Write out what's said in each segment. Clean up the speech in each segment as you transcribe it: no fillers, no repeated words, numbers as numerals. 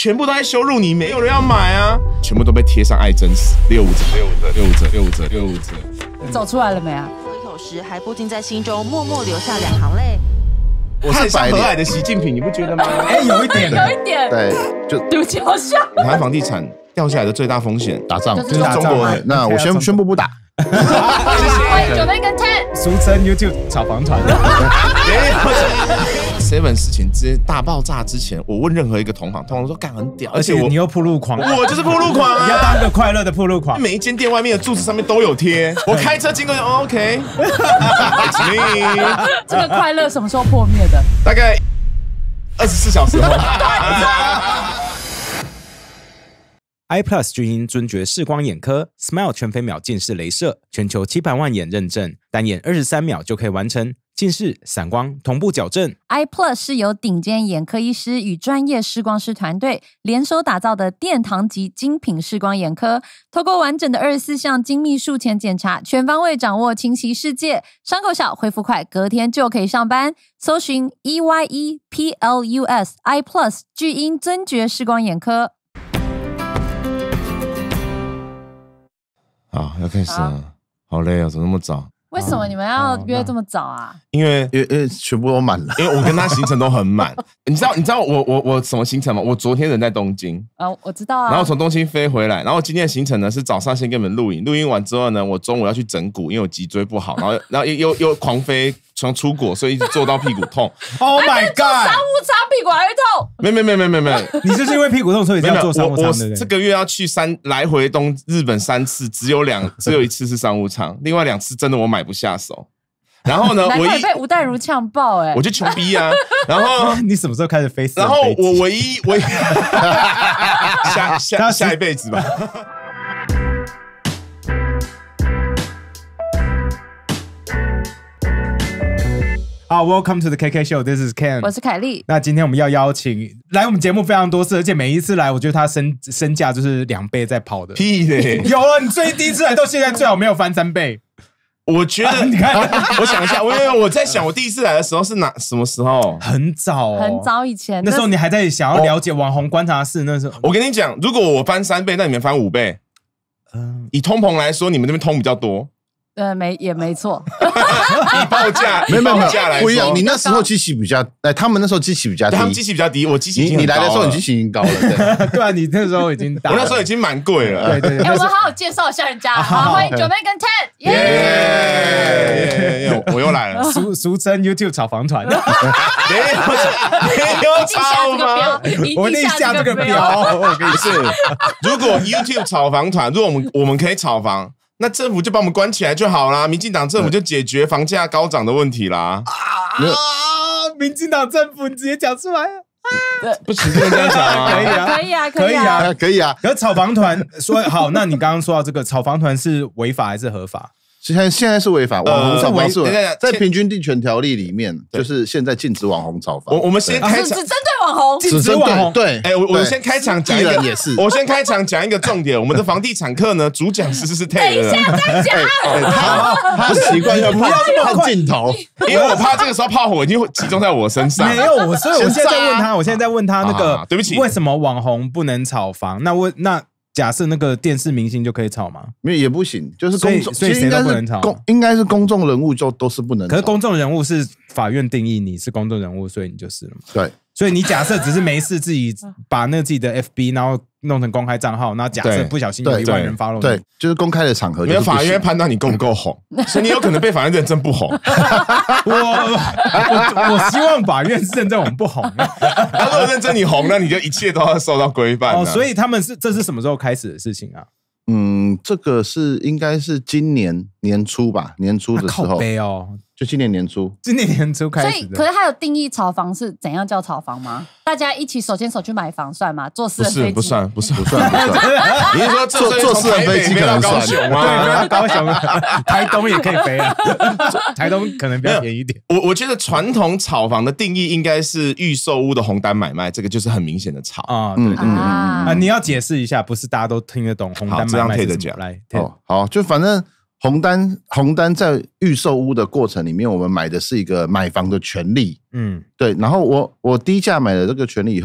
全部都在羞辱你，没有人要买啊，全部都被贴上爱真实65折。 走出来了没啊？ 喝一口时还不禁在心中默默流下2行泪。 我是像和蔼的习近平，你不觉得吗？ 有一点， 对， 就对不起，好像。 台湾房地产掉下来的最大风险， 打仗， 就是打中国人。 那我宣布不打。 欢迎9妹跟 Ten， 俗称 YouTube 炒房团。 7事情直接大爆炸之前，我问任何一个同行，同行说干很屌， 而且你又铺路狂， 我就是铺路狂啊！ 你要当个快乐的铺路狂。 每一间店外面的柱子上面都有贴，我开车经过就 OK。 这个快乐什么时候破灭的？ 大概24小时后。 iPlus 巨婴尊爵视光眼科 Smile 全飞秒近视雷射，全球700万眼认证，单眼23秒就可以完成近视、散光同步矫正。 iPlus 是由顶尖眼科医师与专业视光师团队联手打造的殿堂级精品视光眼科，透过完整的24项精密术前检查，全方位掌握清晰世界，伤口小，恢复快，隔天就可以上班。搜寻 EYEPLUS iPlus 巨婴尊爵视光眼科。 好，要开始了，好累啊，怎么那么早？ 为什么你们要约这么早啊？ 因为全部都满了， 因为我跟他行程都很满。你知道我什么行程吗？我昨天人在东京， 我知道啊。 然后从东京飞回来，然后今天的行程呢是早上先跟你们录影完之后呢，我中午要去整骨，因为我脊椎不好，然后又狂飞。从出国，所以一直做到屁股痛。 Oh my god！ 商务舱屁股还会痛？ 没， 你就是因为屁股痛所以这样做商务舱的。 我这个月要去来回日本3次，只有1次是商务舱，另外2次真的我买不下手。然后呢， 难怪被吴淡如呛爆我就穷逼啊。然后你什么时候开始飞？ 然后我唯一下一辈子吧。 好 ，Welcome to the KK Show. This is Ken. 我是凯莉。 那今天我们要邀请来我们节目非常多次，而且每一次来，我觉得他身价就是2倍在跑的。 屁嘞！ 有了，你第一次来到现在最好没有翻3倍。 我觉得，你看，我想一下，我在想，我第一次来的时候是什么时候？ 很早， 很早以前。 那时候你还在想要了解网红观察室，那时候。 我跟你讲，如果我翻3倍，那你们翻5倍。以通膨来说，你们这边通比较多。 也没错。 以报价没有来说不一样。你那时候机器比较，他们那时候机器比较低， 他们机器比较低，我机器已经你来的时候你机器已经高了， 对啊，你那时候已经大了， 我那时候已经蛮贵了。 对。 我们好好介绍一下人家，好，欢迎9妹跟 Ten， 耶！我又来了， 俗称 YouTube 炒房团。 没有炒吗？ 我一定下这个标。 我跟你说，如果 YouTube 炒房团，如果我们可以炒房。那政府就把我们关起来就好啦，民進黨政府就解決房價高漲的問題啦。 民進黨政府你直接講出來不行，不能這樣講啊。 可以啊。 可是炒房團說好，那你剛剛說到這個炒房團是違法還是合法？ 现在是违法，网红炒房是在平均地权条例里面，就是现在禁止网红炒房。 我们先开场， 只针对网红， 禁止网红。 对， 我先开场讲一个也是， 我先开场讲一个重点，我们的房地产课呢，主讲师是 Taylor。 等一下再讲， 他习惯要看镜头， 因为我怕这个时候炮火已经会集中在我身上。 没有，所以我现在在问他那个， 对不起， 为什么网红不能炒房？那假设那个电视明星就可以炒吗？ 没有也不行，就是公众， 所以谁都不能炒。 应该是公众人物就都是不能炒。 可是公众人物是法院定义你是公众人物，所以你就是了嘛。 对， 所以你假设只是没事自己把那自己的 FB 然后弄成公开账号，然后假设不小心有1万人 follow 你， 对，就是公开的场合， 没有法院会判断你够不够红，所以你有可能被法院认证不红。 我希望法院认证我们不红。 他如果认证你红，那你就一切都要受到规范。 所以这是什么时候开始的事情啊？ 这个应该是今年年初吧，年初的时候。 靠北哦。 就今年年初开始的。 所以，可是他有定义炒房是怎样叫炒房吗？大家一起手牵手去买房算吗？坐私人飞机不算。你是说坐私人飞机可能高雄吗？ 对，高雄、台东也可以飞啊。台东可能比较便宜一点。 我觉得传统炒房的定义应该是预售屋的红单买卖，这个就是很明显的炒啊。对，你要解释一下，不是大家都听得懂红单买卖是什么？来， 好，就反正。红单在预售屋的过程里面，我们买的是一个买房的权利，对。然后我低价买了这个权利以后，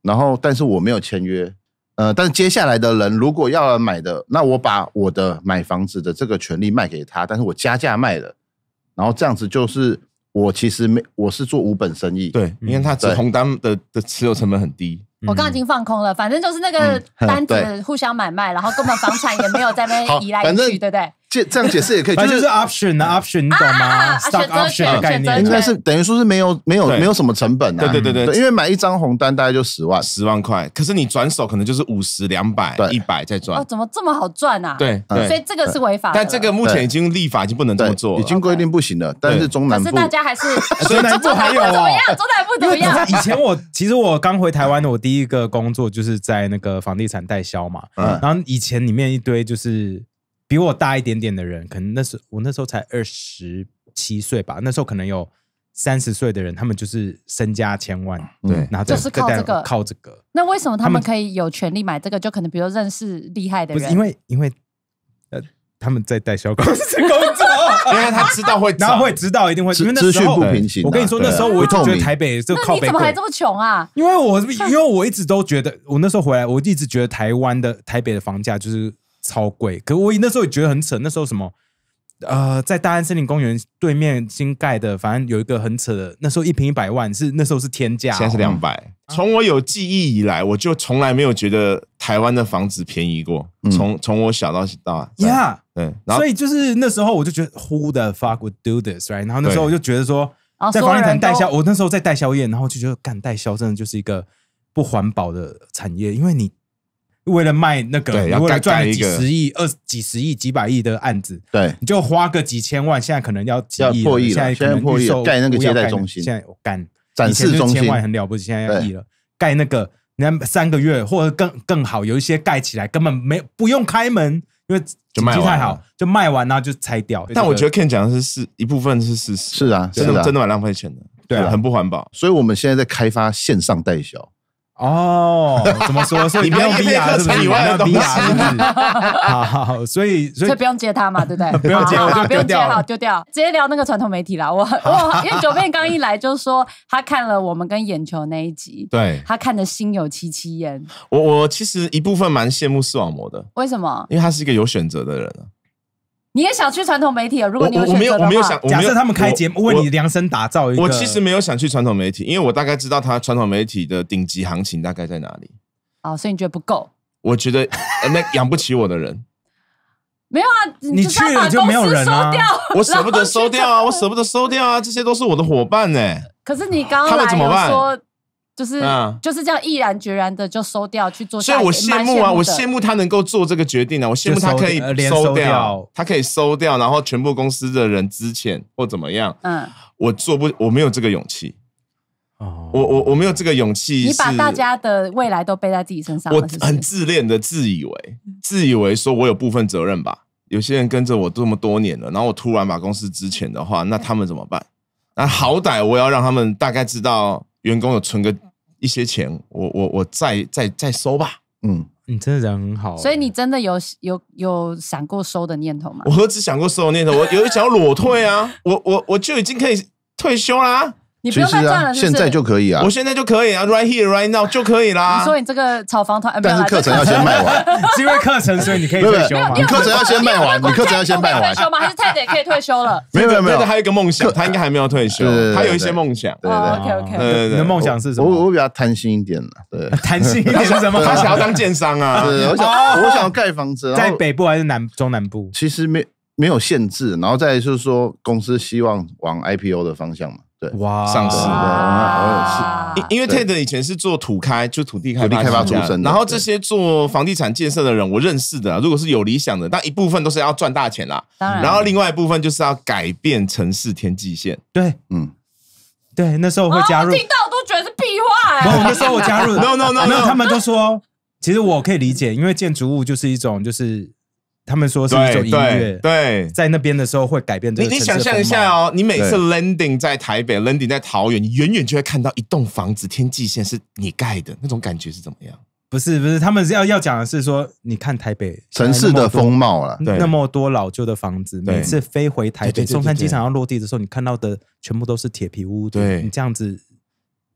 然后但是我没有签约，但是接下来的人如果要来买的，那我把我的买房子的这个权利卖给他，但是我加价卖了，然后这样子就是我其实我是做无本生意， 对，因为他红单的持有成本很低。 我刚刚已经放空了，反正就是那个单子互相买卖，然后根本房产也没有在那边移来移去，对不对？ 这样解释也可以， 就是 option 啊 option， 你懂吗 ？stock option 的概念， 应该是等于说是没有什么成本啊。 对， 因为买一张红单大概就10万块，可是你转手可能就是50、200、100再赚。 哦，怎么这么好赚啊？ 对， 所以这个是违法的。 但这个目前已经立法已经不能这么做了， 已经规定不行了。但是中南部， 可是大家还是中南部还有哦， 中南部怎么样？ 以前其实我刚回台湾的，我第一个工作就是在那个房地产代销嘛，然后以前里面一堆就是比我大一点点的人，可能我那时候才27岁吧，那时候可能有30岁的人，他们就是身家千万， 对， 然后就是靠这个。那为什么他们可以有权利买这个？就可能比如认识厉害的人， 不是因为他们在代销公司工作， 因为他知道会， 然后会知道一定会，因为那时候资讯不平行。 我跟你说，那时候我就觉得台北就靠北， 那你怎么还这么穷啊？ 因为我一直都觉得，我那时候回来，我一直觉得台北的房价就是超贵。可我那时候也觉得很扯，那时候什么在大安森林公园对面新盖的，反正有一个很扯的，那时候1坪100万那时候是天价， 现在是200。从我有记忆以来，我就从来没有觉得台湾的房子便宜过。从我小到大，对， 所以就是那时候我就觉得 Who the fuck would do this， right？ 然后那时候我就觉得说，在房地产代销，我那时候在代销业，然后就觉得干代销真的就是一个不环保的产业，因为你为了卖那个，你为了赚几十亿、几十亿、几百亿的案子， 对， 你就花个几千万，现在可能要几亿， 破亿了， 现在破亿了，盖那个接待中心， 现在我干展示中心 ，1000万很了不起，现在要亿了，盖那个。你看3个月或者更好，有一些盖起来根本不用开门，因为经济太好，就卖完然后就拆掉。 但我觉得 Ken 讲的是一部分是事实， 是啊， 真的蛮浪费钱的，对，很不环保。 所以我们现在在开发线上代销。 哦，怎么说？所以不用 VR 是不是？ 以外的东西， 好，所以不用接他嘛，对不对？ 不用接，我就丢掉， 好丢掉，直接聊那个传统媒体啦。我因为九妹刚一来就说他看了我们跟眼球那一集， 对， 他看的心有戚戚焉。 我其实一部分蛮羡慕视网膜的， 为什么？ 因为他是一个有选择的人啊。 你也想去传统媒体哦？如果你有选择的话， 我没有想。 假设他们开节目为你量身打造一个， 我其实没有想去传统媒体，因为我大概知道他传统媒体的顶级行情大概在哪里。 哦，所以你觉得不够？ 我觉得那养不起我的人。 没有啊， 你去了就没有人啊！ 我舍不得收掉啊，我舍不得收掉啊，这些都是我的伙伴呢。 可是你刚刚来有说。就是这样毅然决然的就收掉去做， 所以我羡慕啊，我羡慕他能够做这个决定啊，我羡慕他可以收掉，他可以收掉，然后全部公司的人资遣或怎么样。我没有这个勇气。我没有这个勇气。 你把大家的未来都背在自己身上了， 我很自恋的自以为说我有部分责任吧。有些人跟着我这么多年了，然后我突然把公司资遣的话，那他们怎么办？那好歹我要让他们大概知道。员工有存个一些钱，我再收吧。 你真的人很好， 所以你真的有闪过收的念头吗？ 我何止想过收的念头，我有想要裸退啊！我就已经可以退休啦。 你不用再赚了， 现在就可以啊！ 我现在就可以啊 ，right here right now 就可以啦。 你说你这个炒房团， 但是课程要先卖完， 是因为课程所以你可以退休吗？ 你课程要先卖完，你课程要先卖完。 退休吗？还是太太也可以退休了？ 没有， 还有一个梦想，他应该还没有退休，他有一些梦想。 对 ，OK， 你的梦想是什么？ 我比较贪心一点了，对， 贪心一点是什么？ 他想要当建商啊， 我想要盖房子， 在北部还是中南部？ 其实没有限制，然后再来就是说公司希望往 IPO 的方向嘛。 哇，上市的，因为 Ted 以前是做土地开发出身的，然后这些做房地产建设的人，我认识的，如果是有理想的，但一部分都是要赚大钱啦，然后另外一部分就是要改变城市天际线。 对，对，那时候会加入， 听到我都觉得是屁话。 不，那时候我加入 ，no， 他们都说，其实我可以理解，因为建筑物就是一种他们说是一种音乐， 对， 在那边的时候会改变这个城市的风貌。 你想象一下哦，你每次 landing 在台北 ，landing 在桃园，你远远就会看到一栋房子，天际线是你盖的，那种感觉是怎么样？ 不是，他们要讲的是说，你看台北城市的风貌了， 那么多老旧的房子，每次飞回台北松山机场要落地的时候，你看到的全部都是铁皮屋，你这样子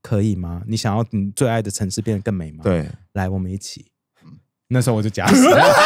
可以吗？你想要你最爱的城市变得更美吗？ 对， 来，我们一起。那时候我就假死。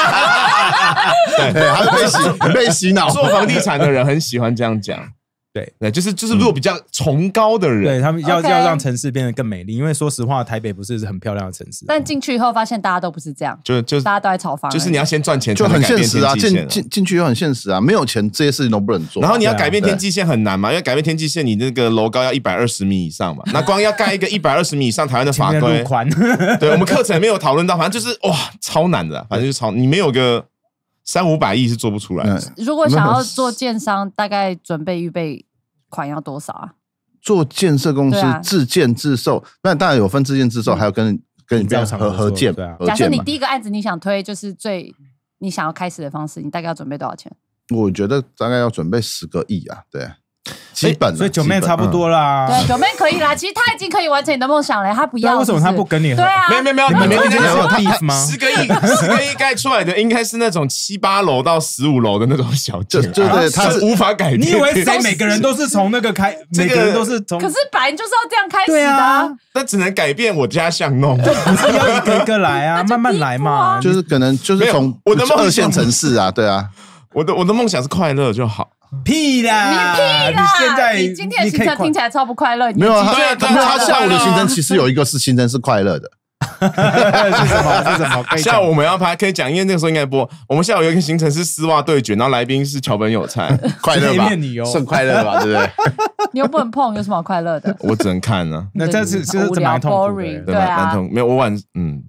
对，还被洗脑。 做房地产的人很喜欢这样讲。对，就是如果比较崇高的人， 对他们要让城市变得更美丽，因为说实话，台北不是很漂亮的城市。 但进去以后发现大家都不是这样， 就大家都在炒房， 就是你要先赚钱， 就很现实啊，进去又很现实啊，没有钱这些事情都不能做。 然后你要改变天际线很难嘛，因为改变天际线，你那个楼高要120米以上嘛，那光要盖一个120米以上台湾的法规，对，我们课程没有讨论到，反正就是哇，超难的，反正就是你没有个300-500亿是做不出来的。 如果想要做建商，大概准备预备款要多少啊？ 做建设公司自建自售，那当然有分自建自售，还有跟你这样合建。 假设你第一个案子你想推，就是你想要开始的方式，你大概要准备多少钱？ 我觉得大概要准备10个亿啊，对。基本， 所以九妹差不多啦。 对，九妹可以啦。其实他已经可以完成你的梦想了，他不要。 为什么他不跟你合？ 对啊， 没有， 你们有 beef 吗 ？10个亿盖出来的应该是那种7、8楼到15楼的那种小建， 对，他是无法改变。 你以为谁每个人都是从那个开？每个人都是从？ 可是本来就是要这样开始的。 那只能改变我家巷弄， 不是要一个一个来啊，慢慢来嘛。 就是可能就是从我的 2线城市啊，对啊。 我的梦想是快乐就好。 屁啦！ 你现在你今天的行程听起来超不快乐。 没有啊，他下午的行程其实有一个是行程是快乐的。 是什么？ 下午我们要拍，可以讲，因为那个时候应该播。我们下午有一个行程是丝袜对决，然后来宾是桥本有菜， 快乐吧？算快乐吧，对不对？ 你又不能碰，有什么好快乐的？ 我只能看呢。 那这次就是蛮痛苦的， 对啊， 蛮痛。没有，我晚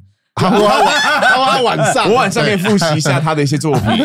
我晚上可以复习一下他的一些作品，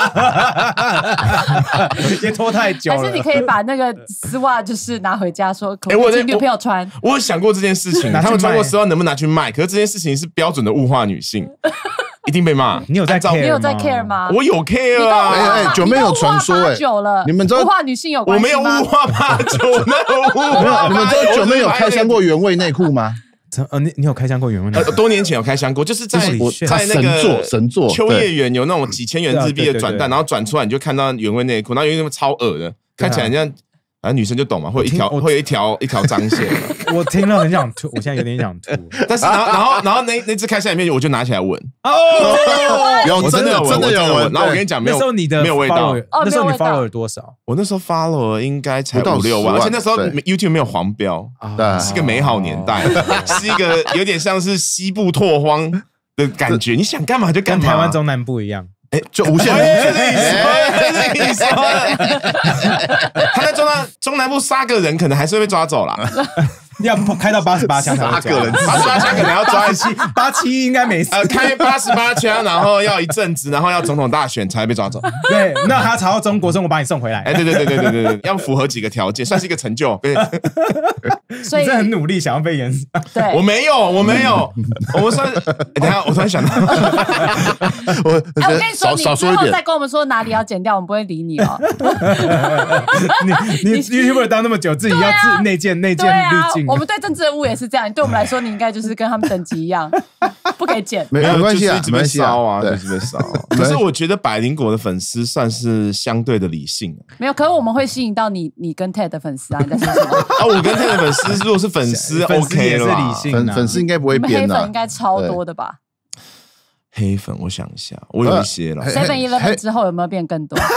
也拖太久了。 还是你可以把那个丝袜就是拿回家说，可我请女朋友穿。 我有想过这件事情，他们穿过丝袜能不能拿去卖？可是这件事情是标准的物化女性，一定被骂。 你有在 care 吗？ 我有 care 啊！ 九妹有传说你们知道物化女性有关系吗？我没有物化八九， 你们知道九妹有开箱过原味内裤吗？ 你有开箱过原味内裤？ 多年前有开箱过，就是在那个神作秋叶原有那种几千元日币的转蛋，然后转出来你就看到原味内裤，然后有那么超恶的，看起来像。反正女生就懂嘛，会有一条脏线。 我听了很想吐，我现在有点想吐。 但是然后那只开箱影片，我就拿起来闻。 有真的有闻。 然后我跟你讲，没有味道。 那时候你 follow 了多少？ 我那时候 follow 应该才5-6万，而且那时候 YouTube 没有黄标，是个美好年代，是一个有点像是西部拓荒的感觉。你想干嘛就干嘛， 跟台湾中南部一样。 就无限你说，他在中南部杀个人，可能还是会被抓走啦。 要开到88枪才会抓 ，88枪可能要抓 87应该没事。 开88枪，然后要一阵子，然后要总统大选才被抓走。 对，那他查到中国，我把你送回来。 对，要符合几个条件，算是一个成就。 所以你很努力想要被延。 对， 我没有。我们算，等一下，我突然想到， 我跟你说，你之后再跟我们说哪里要剪掉，我们不会理你哦。 你 YouTuber 当那么久，自己要内建滤镜。 我们对政治人物也是这样，对我们来说，你应该就是跟他们等级一样，不可以剪。 没关系啊， 一直被烧啊，一直被烧。可是我觉得百灵果的粉丝算是相对的理性。 没有，可是我们会吸引到你跟 Ted 的粉丝啊，你在说什么？ 我跟 Ted 的粉丝，如果是粉丝 OK 了吧？ 粉丝应该不会变的。 黑粉应该超多的吧？ 黑粉，我想一下，我有一些了。 7-11之后有没有变更多？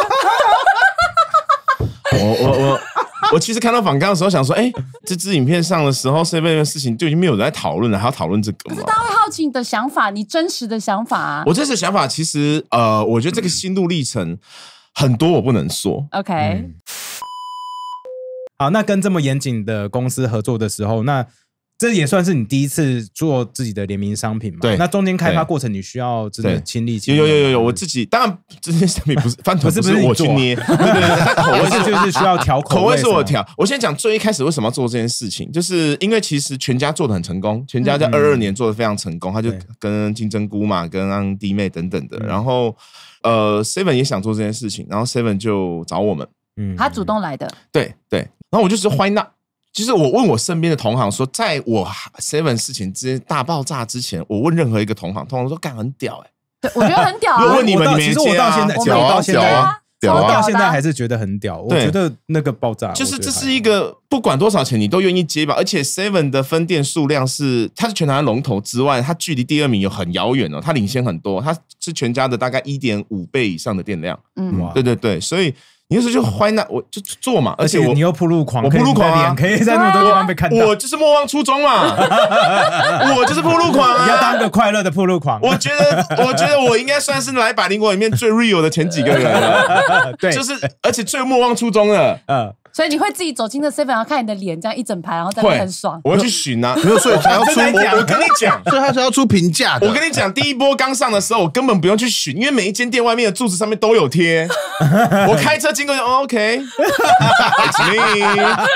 我其实看到访纲的时候想说，这支影片上的时候，7-11的事情就已经没有人在讨论了，还要讨论这个吗？ 可是大家会好奇你的想法，你真实的想法啊。 我真实的想法其实，我觉得这个心路历程很多，我不能说。 OK， 好，那跟这么严谨的公司合作的时候，那这也算是你第一次做自己的联名商品嘛？ 对。 那中间开发过程，你需要真的亲力亲为。有，我自己当然这些商品不是饭团，不是我去捏，对， 口味就是需要调口味是我调。我先讲最一开始为什么要做这件事情，就是因为其实全家做的很成功，全家在22年做的非常成功，他就跟金针菇嘛，跟弟妹等等的，然后7也想做这件事情，然后7就找我们， 他主动来的， 对，然后我就说 why not。就是我问我身边的同行说，在我7事情之大爆炸之前，我问任何一个同行说干很屌对，我觉得很屌啊。 如果问你们， 其实我到现在， 屌啊！ 到现在还是觉得很屌。我觉得那个爆炸， 就是这是一个不管多少钱你都愿意接吧。而且 Seven 的分店数量它是全台湾龙头之外，它距离第2名有很遥远哦，它领先很多，它是全家的大概 1.5 倍以上的店量。对对对，所以。你那时候就坏那我就做嘛， 而且你又暴露狂， 我暴露狂啊， 可以在那么多地方被看到。 我就是莫忘初衷嘛，我就是暴露狂啊， 你要当个快乐的暴露狂。 我觉得我应该算是来百灵果里面最 real 的前几个人了，对，就是而且最莫忘初衷的， 所以你会自己走进那 7 然后看你的脸这样一整排，然后在那很爽。 我会去寻啊， 没有，所以才要出。 我跟你讲， 所以他才要出评价的。 我跟你讲，第一波刚上的时候，我根本不用去寻，因为每一间店外面的柱子上面都有贴。我开车经过就 OK，It's me，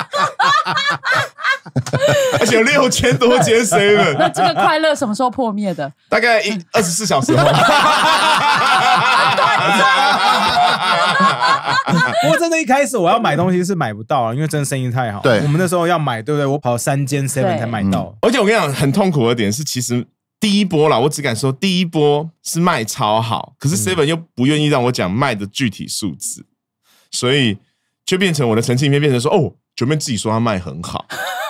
而且有6000多间 7。 那这个快乐什么时候破灭的？ 大概24小时后。 不过真的，一开始我要买东西是买不到啊，因为真的生意太好。 对， 我们那时候要买，对不对？我跑3间 7 才买到。 而且我跟你讲，很痛苦的点是，其实第一波啦，我只敢说第一波是卖超好，可是 7 又不愿意让我讲卖的具体数字，所以就变成我的澄清片变成说，哦，九妹自己说他卖很好。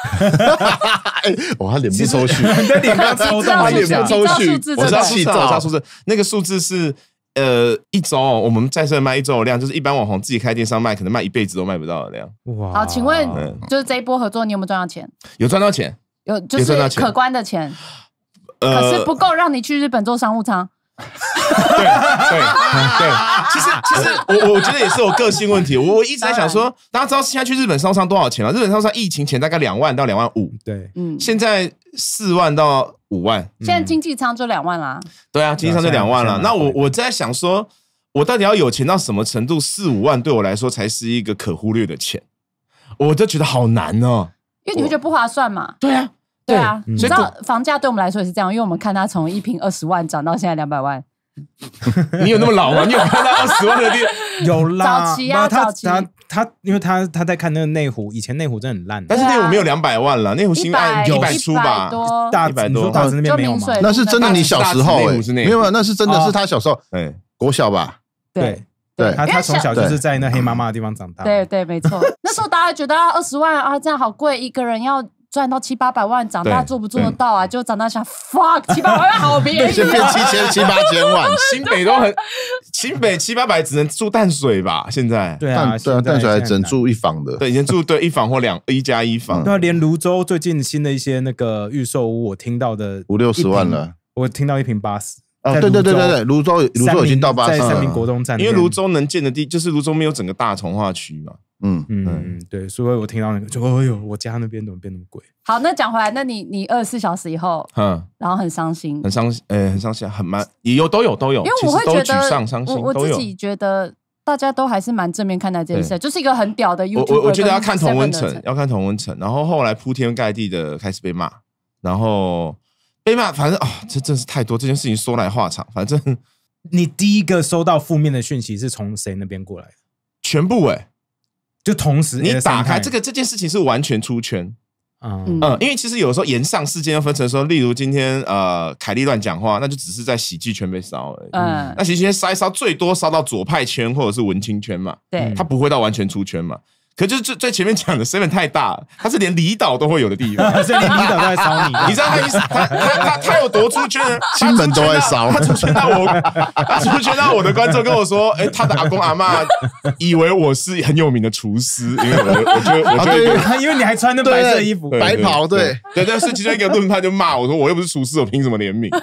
哇，他脸部抽搐， 你的脸刚抽动了一下， 我知道数字，那个数字是一周我们在这卖1周的量，就是一般网红自己开电商卖，可能卖一辈子都卖不到的量。 哇！好，请问就是这一波合作，你有没有赚到钱？ 有赚到钱， 有就是可观的钱，可是不够让你去日本做商务舱。 对，其实我觉得也是我个性问题。我一直在想说，大家知道现在去日本商务舱多少钱吗？日本商务舱疫情前大概2万到2万5， 对， 现在4万到5万， 现在经济舱就2万啦。 对啊，经济舱就2万了。那我在想说，我到底要有钱到什么程度，4、5万对我来说才是一个可忽略的钱？我就觉得好难哦， 因为你会觉得不划算嘛。 对啊。 对啊，你知道房价对我们来说也是这样，因为我们看它从一坪20万涨到现在200万。 你有那么老吗？你有看到20万的店？ 有啦， 早期啊，早期。 他因为他在看那个内湖，以前内湖真的很烂， 但是内湖没有200万了，内湖新案100出吧， 大100多，大那边没有吗？ 那是真的，你小时候没有，那是真的是他小时候，国小吧？ 对。他从小就是在那黑妈妈的地方长大。 对，没错。那时候大家觉得20万啊，这样好贵，一个人要赚到700-800万，长大做不做得到啊？就长大想 fuck 700-800万好便宜， 先变7000-8000万。 新北都很，新北700-800只能住淡水吧？现在对啊， 淡水还只能住1房的。 对，以前住1房或1+1房。 对啊，连泸州最近新的一些那个预售屋，我听到的 50-60万了， 我听到1坪80。 对，泸州已经到80， 在3民国东站， 因为泸州能建的地就是泸州没有整个大重划区嘛。 对，所以我听到那个就哎呦，我家那边怎么变那么贵？ 好，那讲回来，那你24小时以后，然后很伤心， 很伤心，很蛮也都有， 因为我会觉得沮丧、伤心， 我自己觉得大家都还是蛮正面看待这件事，就是一个很屌的 YouTuber。 我觉得要看同温层，然后后来铺天盖地的开始被骂，然后。被骂，反正这真是太多，这件事情说来话长。反正你第一个收到负面的讯息是从谁那边过来的？ 全部就同时你打开这件事情是完全出圈。因为其实有时候延上事件要分成说，例如今天凯莉乱讲话，那就只是在喜剧圈被烧而已。那喜剧圈烧一烧，最多烧到左派圈或者是文青圈嘛。 对， 他不会到完全出圈嘛。可就是最前面讲的 7 太大了，它是连离岛都会有的地方， 所以连离岛都在烧你。 你知道他有多出圈呢？ 金门都在烧， 他出圈到我的观众跟我说，他的阿公阿嬷以为我是很有名的厨师，因为我觉得因为你还穿那白色衣服、 白袍，对， 但是其中一个论派就骂我说，我又不是厨师，我凭什么联名？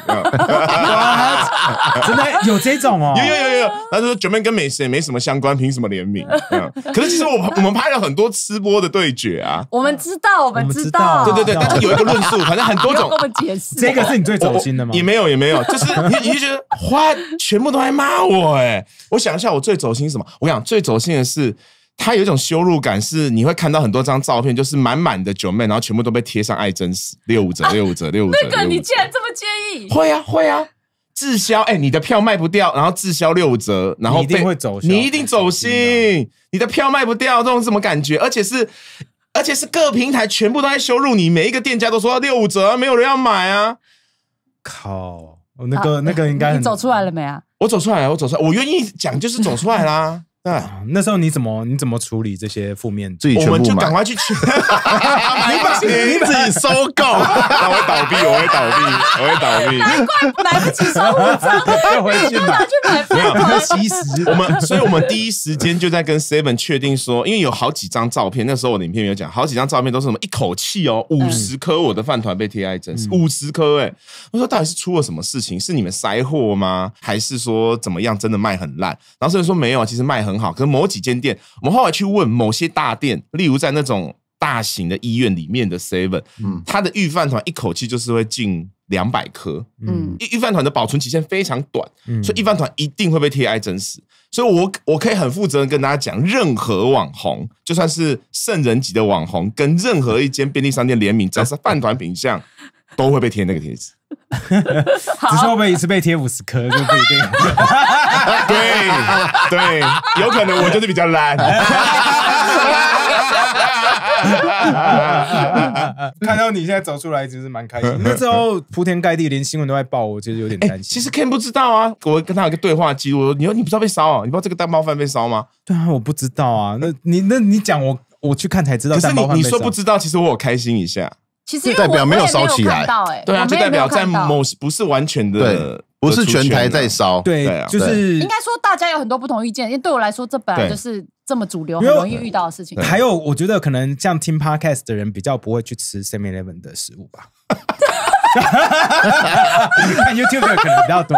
真的有这种哦？ 有，他说九妹跟美食也没什么相关，凭什么联名？可是其实我们拍了很多吃播的对决啊， 我们知道， 对，但是有一个论述，反正很多种。 跟我们解释， 这个是你最走心的吗？ 也没有，就是你就觉得全部都在骂我我想一下，我最走心什么？我想最走心的是，他有一种羞辱感，是你会看到很多张照片，就是满满的九妹，然后全部都被贴上爱真实65折。 那个你竟然这么介意？ 会啊。滞销，你的票卖不掉，然后滞销6折，然后你一定会走心， 你一定走心，你的票卖不掉，这种什么感觉？而且是各平台全部都在羞辱你，每一个店家都说要65折，没有人要买啊！ 靠， 那个应该你走出来了没啊？ 我走出来了，我愿意讲就是走出来啦。对， 那时候你怎么处理这些负面？ 自己全部买， 我们就赶快去取， 你自己收购， 我会倒闭。 难怪买不起商务舱， 又回去买， 没有其实所以我们第一时间就在跟 Seven 确定说，因为有好几张照片，那时候我的影片有讲，好几张照片都是什么一口气50颗我的饭团被贴在真实，50颗我说到底是出了什么事情？是你们塞货吗？还是说怎么样真的卖很烂？然后 Seven 说没有，其实卖很好，可是某几间店，我们后来去问某些大店，例如在那种大型的医院里面的 Seven，它的御饭团一口气就是会进200颗，御饭团的保存期限非常短，所以御饭团一定会被贴爱真实。所以我可以很负责任跟大家讲，任何网红，就算是圣人级的网红，跟任何一间便利商店联名，只要是饭团品项，都会被贴那个贴纸。 只是会不会一次被贴50颗就不一定。 对，有可能我就是比较烂。 看到你现在走出来，其实蛮开心。那时候铺天盖地，连新闻都在报，我其实有点担心。 其实 Ken 不知道啊，我跟他有个对话记录，你不知道被烧啊？你不知道这个蛋包饭被烧吗？ 对啊，我不知道啊。那你讲我去看才知道蛋包饭被烧。 可是你说不知道，其实我有开心一下。 其实代表没有烧起来， 对啊，就代表在不是完全的， 不是全台在烧， 对，就是应该说大家有很多不同意见，因为对我来说，这本来就是这么主流，很容易遇到的事情。 还有，我觉得可能像听 podcast 的人比较不会去吃 7-Eleven 的食物吧。看 YouTube 的可能比较多。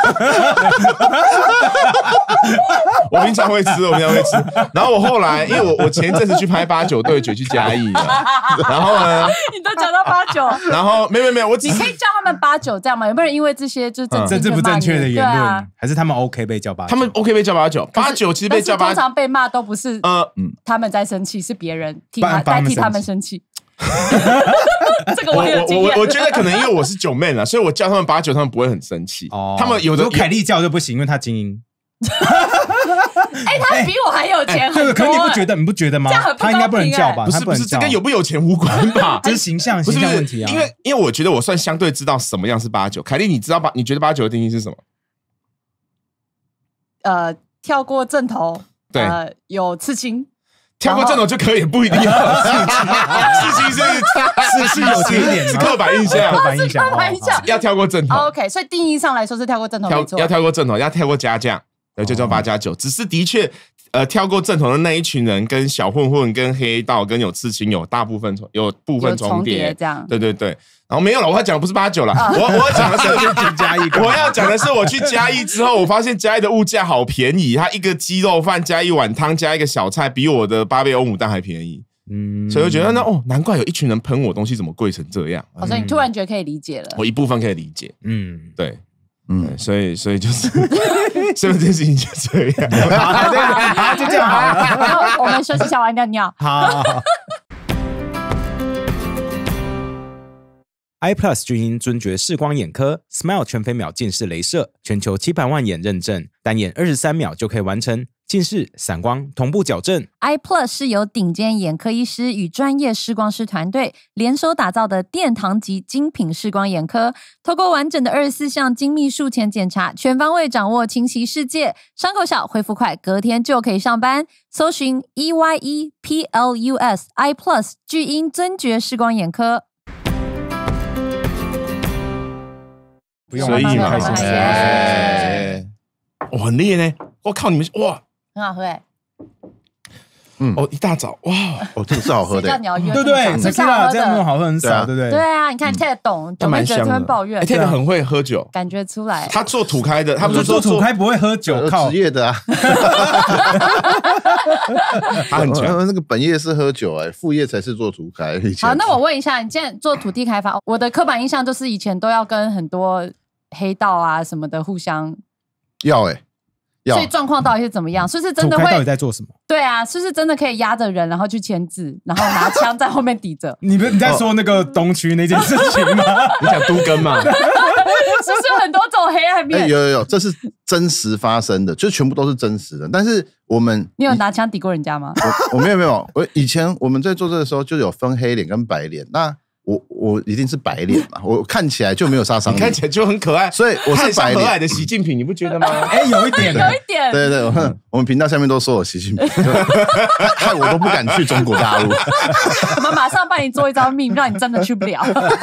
我平常会吃，然后我后来，因为我前一阵子去拍89对决去嘉义了，然后呢， 你都讲到89， 然后没有， 你可以叫他们89这样吗？有没有人因为这些就是政治不正确的言论，还是他们 OK 被叫89？ 他们 OK 被叫89其实被叫89， 通常被骂都不是他们在生气，是别人代替他们生气。这个我有经验。 我觉得可能因为我是9妹啦，所以我叫他们89，他们不会很生气。他们有的凯莉叫就不行，因为他精英。 他比我还有钱很多。 可你不觉得吗？他应该不能叫吧？ 不是，这跟有不有钱无关吧？ 这是形象问题啊。 因为我觉得我算相对知道什么样是89。凯莉，你觉得89的定义是什么？ 跳过正头， 对， 有刺青。 跳过正头就可以，不一定要有刺青。刺青是有钱一点，是刻板印象。要跳过正头。 OK， 所以定义上来说是跳过正头，没错。 要跳过正头，要跳过加酱，就叫8+9。只是的确，跳过正头的那一群人，跟小混混、跟黑道、跟有刺青有部分重叠， 这样。 对。然后没有了，我要讲的不是89啦，我讲的是嘉义。我要讲的是我去嘉义之后，我发现嘉义的物价好便宜，它一个鸡肉饭加一碗汤加一个小菜，比我的8倍欧姆蛋还便宜。所以我觉得难怪有一群人喷我东西怎么贵成这样。 所以你突然觉得可以理解了。 我一部分可以理解。对。所以就是所以这件事情就这样。 好，就这样好了。 然后我们休息一下，我要尿尿。 好。iPlus 巨婴尊爵视光眼科 Smile 全飞秒近视雷射，全球700万眼认证，单眼23秒就可以完成近视、散光同步矫正。 iPlus 是由顶尖眼科医师与专业视光师团队联手打造的殿堂级精品视光眼科，透过完整的24项精密术前检查，全方位掌握清晰世界，伤口小，恢复快，隔天就可以上班。搜寻 EYEPLUS iPlus 巨婴尊爵视光眼科。 随意嘛，很厉害呢！我靠，你们哇， 很好喝一大早哇， 这个是好喝的， 对不对？这样那么好喝很少，对不对？ 对啊，你看 Ted 懂，就会觉得他们抱怨 ，Ted 很会喝酒， 感觉出来。 他做土开的，他不是做土开不会喝酒， 靠职业的啊。 他很强， 那个本业是喝酒，副业才是做土开。 好，那我问一下，你现在做土地开发，我的刻板印象就是以前都要跟很多黑道啊什么的互相所以状况到底是怎么样？是不是真的会？ 到底在做什么？ 对啊，是不是真的可以压着人，然后去签字，然后拿枪在后面抵着？ 你在说那个东区那件事情吗？ 你讲都更嘛？ 是不是很多种黑暗面？ 有，这是真实发生的，就全部都是真实的。但是你有拿枪抵过人家吗？ 我没有。以前我们在做这个时候就有分黑脸跟白脸。那我一定是白脸嘛，我看起来就没有杀伤力， 看起来就很可爱， 所以我是白脸和蔼的习近平，你不觉得吗？ 有一点， 对对，我们频道下面都说我习近平，害我都不敢去中国大陆。 我们马上帮你做一张命，让你真的去不了。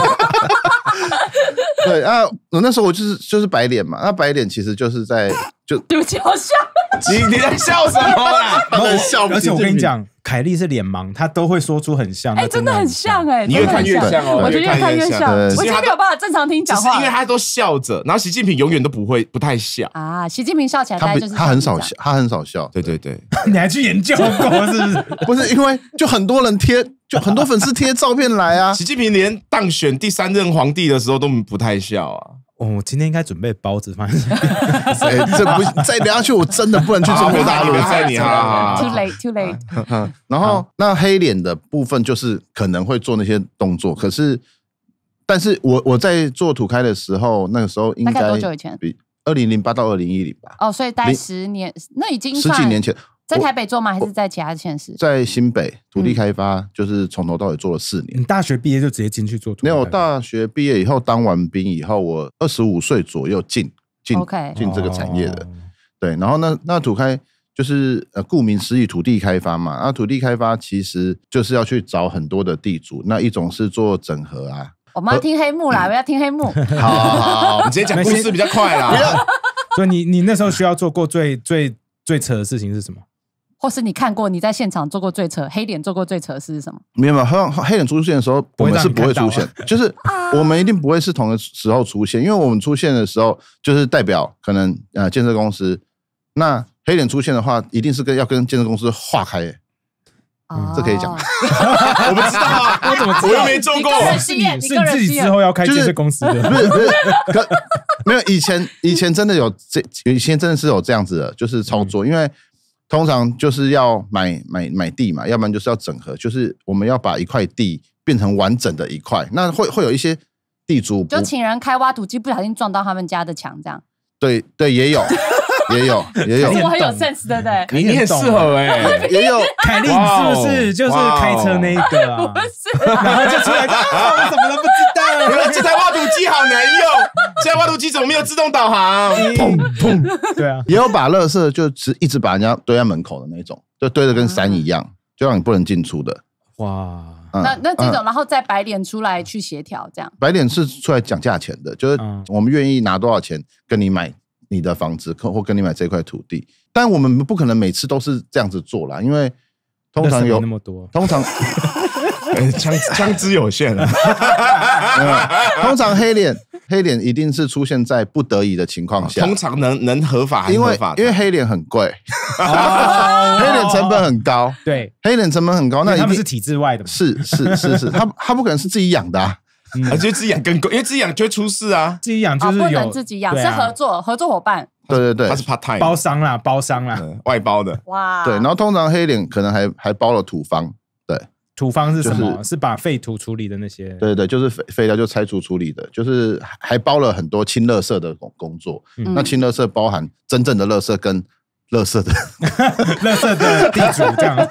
对啊，我那时候我就是白脸嘛，那白脸其实就是在对不起，好笑。 你在笑什么啦？ 而且我跟你讲，凯莉是脸盲，她都会说出很像， 真的很像你越看越像哦， 我觉得越看越像，我今天没有办法正常听讲话， 因为他都笑着，然后习近平永远都不太笑啊。习近平笑起来，大概就是他很少笑，他很少笑。 对对对， 你还去研究过是不是？ 不是，因为就很多人就很多粉丝贴照片来啊。 习近平连当选第3任皇帝的时候都不太笑啊。 我今天应该准备包子放在这边。这不再聊下去，我真的不能去中国大陆。 在你啊 ，too late。 然后那黑脸的部分就是可能会做那些动作，但是我在做土开的时候，那个时候应该大概多久以前 ？2008到2010吧。 哦，所以大概10年，那已经 10几年前。 在台北做吗？还是在其他县市？ 在新北土地开发，就是从头到尾做了4年。 你大学毕业就直接进去做土地开发？ 没有，大学毕业以后当完兵以后，我25岁左右进这个产业的。对，然后那土开就是顾名思义土地开发嘛。那土地开发其实就是要去找很多的地主，那一种是做整合啊。 我们要听黑幕啦，不要听黑幕。 好， 你直接讲故事比较快啦。 所以你那时候需要做过最扯的事情是什么？ 或是你看过你在现场做过最扯黑脸做过最扯的事是什么？ 没有黑脸出现的时候，我们是不会出现，就是我们一定不会是同个时候出现，因为我们出现的时候就是代表可能建设公司，那黑脸出现的话，一定是要跟建设公司划开。这可以讲， 我不知道啊，我怎么我又没做过？ 是你自己之后要开建设公司的， 不是，没有以前真的有以前真的是有这样子的，就是操作，因为通常就是要买地嘛，要不然就是要整合，就是我们要把一块地变成完整的一块，那会有一些地主就请人开挖土机，不小心撞到他们家的墙，这样。 对，也有。 我很有 sense， 对不对？ 你很适合也有。 凯莉是不是就是开车那一个啊？ 不是， 然后就出来，我什么都不知道。 原来这台挖土机好难用，这台挖土机怎么没有自动导航？ 砰砰， 对啊， 也有把垃圾就是一直把人家堆在门口的那种，就堆得跟山一样，就让你不能进出的。 哇， 那这种，然后再白脸出来去协调，这样。 白脸是出来讲价钱的，就是我们愿意拿多少钱跟你买你的房子，或跟你买这块土地，但我们不可能每次都是这样子做啦，因为通常有那么多， 通常枪支有限了。 通常黑脸一定是出现在不得已的情况下， 通常能合法还是合法， 因为黑脸很贵，黑脸成本很高， 对， 黑脸成本很高，那他们是体制外的嘛， 是，他不可能是自己养的啊。 而且自己养更贵，因为自己养就会出事啊。 自己养就是不能自己养，是合作伙伴。 对， 他是 part time 包商啦， 外包的。 哇， 对，然后通常黑脸可能还包了土方，对， 土方是什么？是把废土处理的那些。 对，就是废料就拆除处理的，就是还包了很多清垃圾的工作。那清垃圾包含真正的垃圾跟垃圾的地主这样。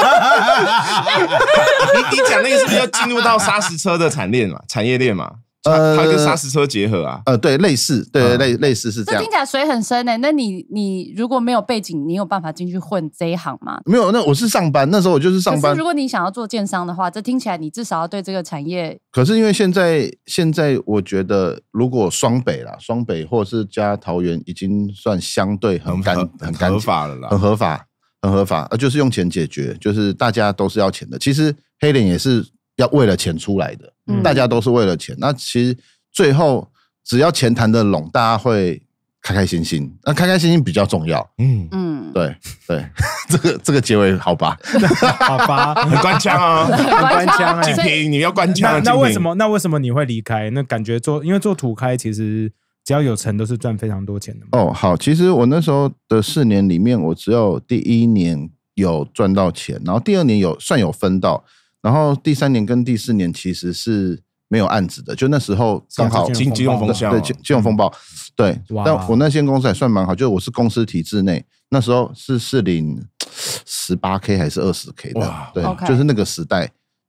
你讲那个是不是要进入到砂石车的产业链嘛？它跟砂石车结合啊？ 对，类似，对，类似是这样。 这听起来水很深欸。那你如果没有背景，你有办法进去混这一行吗？ 没有，那我是上班，那时候我就是上班。 可是如果你想要做建商的话，这听起来你至少要对这个产业。 可是因为现在我觉得，如果双北或者是加桃园，已经算相对很合法了啦， 很合法，就是用钱解决，就是大家都是要钱的。其实黑脸也是要为了钱出来的，大家都是为了钱。那其实最后只要钱谈得拢，大家会开开心心。那开开心心比较重要。对，这个结尾好吧？ 好吧， 很官腔啊， 很官腔。 静平，你要官腔。 那为什么你会离开？那感觉因为做土开其实。只要有成都是赚非常多钱的。 哦，好，其实我那时候的4年里面，我只有第1年有赚到钱，然后第2年算有分到，然后第3年跟第4年其实是没有案子的，就那时候刚好金融风暴， 对，金融风暴，对，但我那间公司还算蛮好，就是我是公司体制内，那时候是领18K 还是20K 的，对，就是那个时代。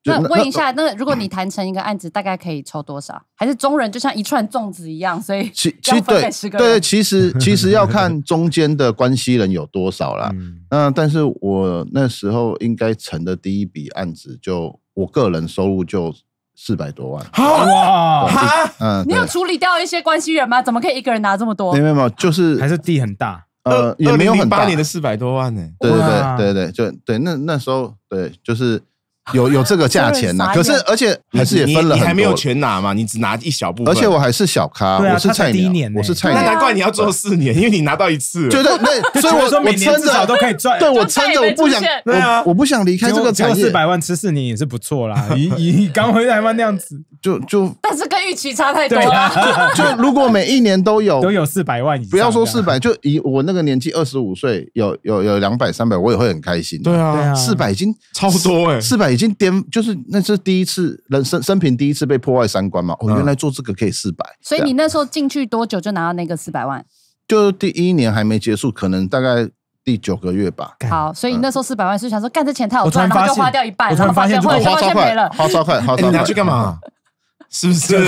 那问一下，那如果你谈成一个案子，大概可以抽多少？还是中人就像一串粽子一样，所以要分给10个人？ 对，其实要看中间的关系人有多少啦。但是我那时候应该成的第一笔案子，就我个人收入就400多万。 哇！ 你有处理掉一些关系人吗？怎么可以一个人拿这么多？ 没有，就是还是地很大。 也没有很大。 2008年的400多万呢。 对，就对，那时候对，就是有这个价钱呐。可是而且还是也分了很多， 你还没有全拿嘛，你只拿一小部分。 而且我还是小咖，我是菜鸟，我是菜鸟。 那难怪你要做4年，因为你拿到一次。 对，所以我每年至少都可以赚。 对，我撑着，我不想离开这个产业。 400万吃4年也是不错啦。以刚回台湾那样子， 就， 但是跟预期差太多了。 就如果每一年都有 400万以上， 不要说400，就以我那个年纪25岁，有200、300，我也会很开心。 对啊 ，400已经超多 400已经就是那是第一次生平第一次被破坏3关嘛。原来做这个可以400。 所以你那时候进去多久就拿到那个400万？ 就第1年还没结束，可能大概第9个月吧。 好，所以你那时候400万是想说干这钱太好赚，然后就花掉一半， 我突然发现花超快了，花超快。 你拿去干嘛？是不是？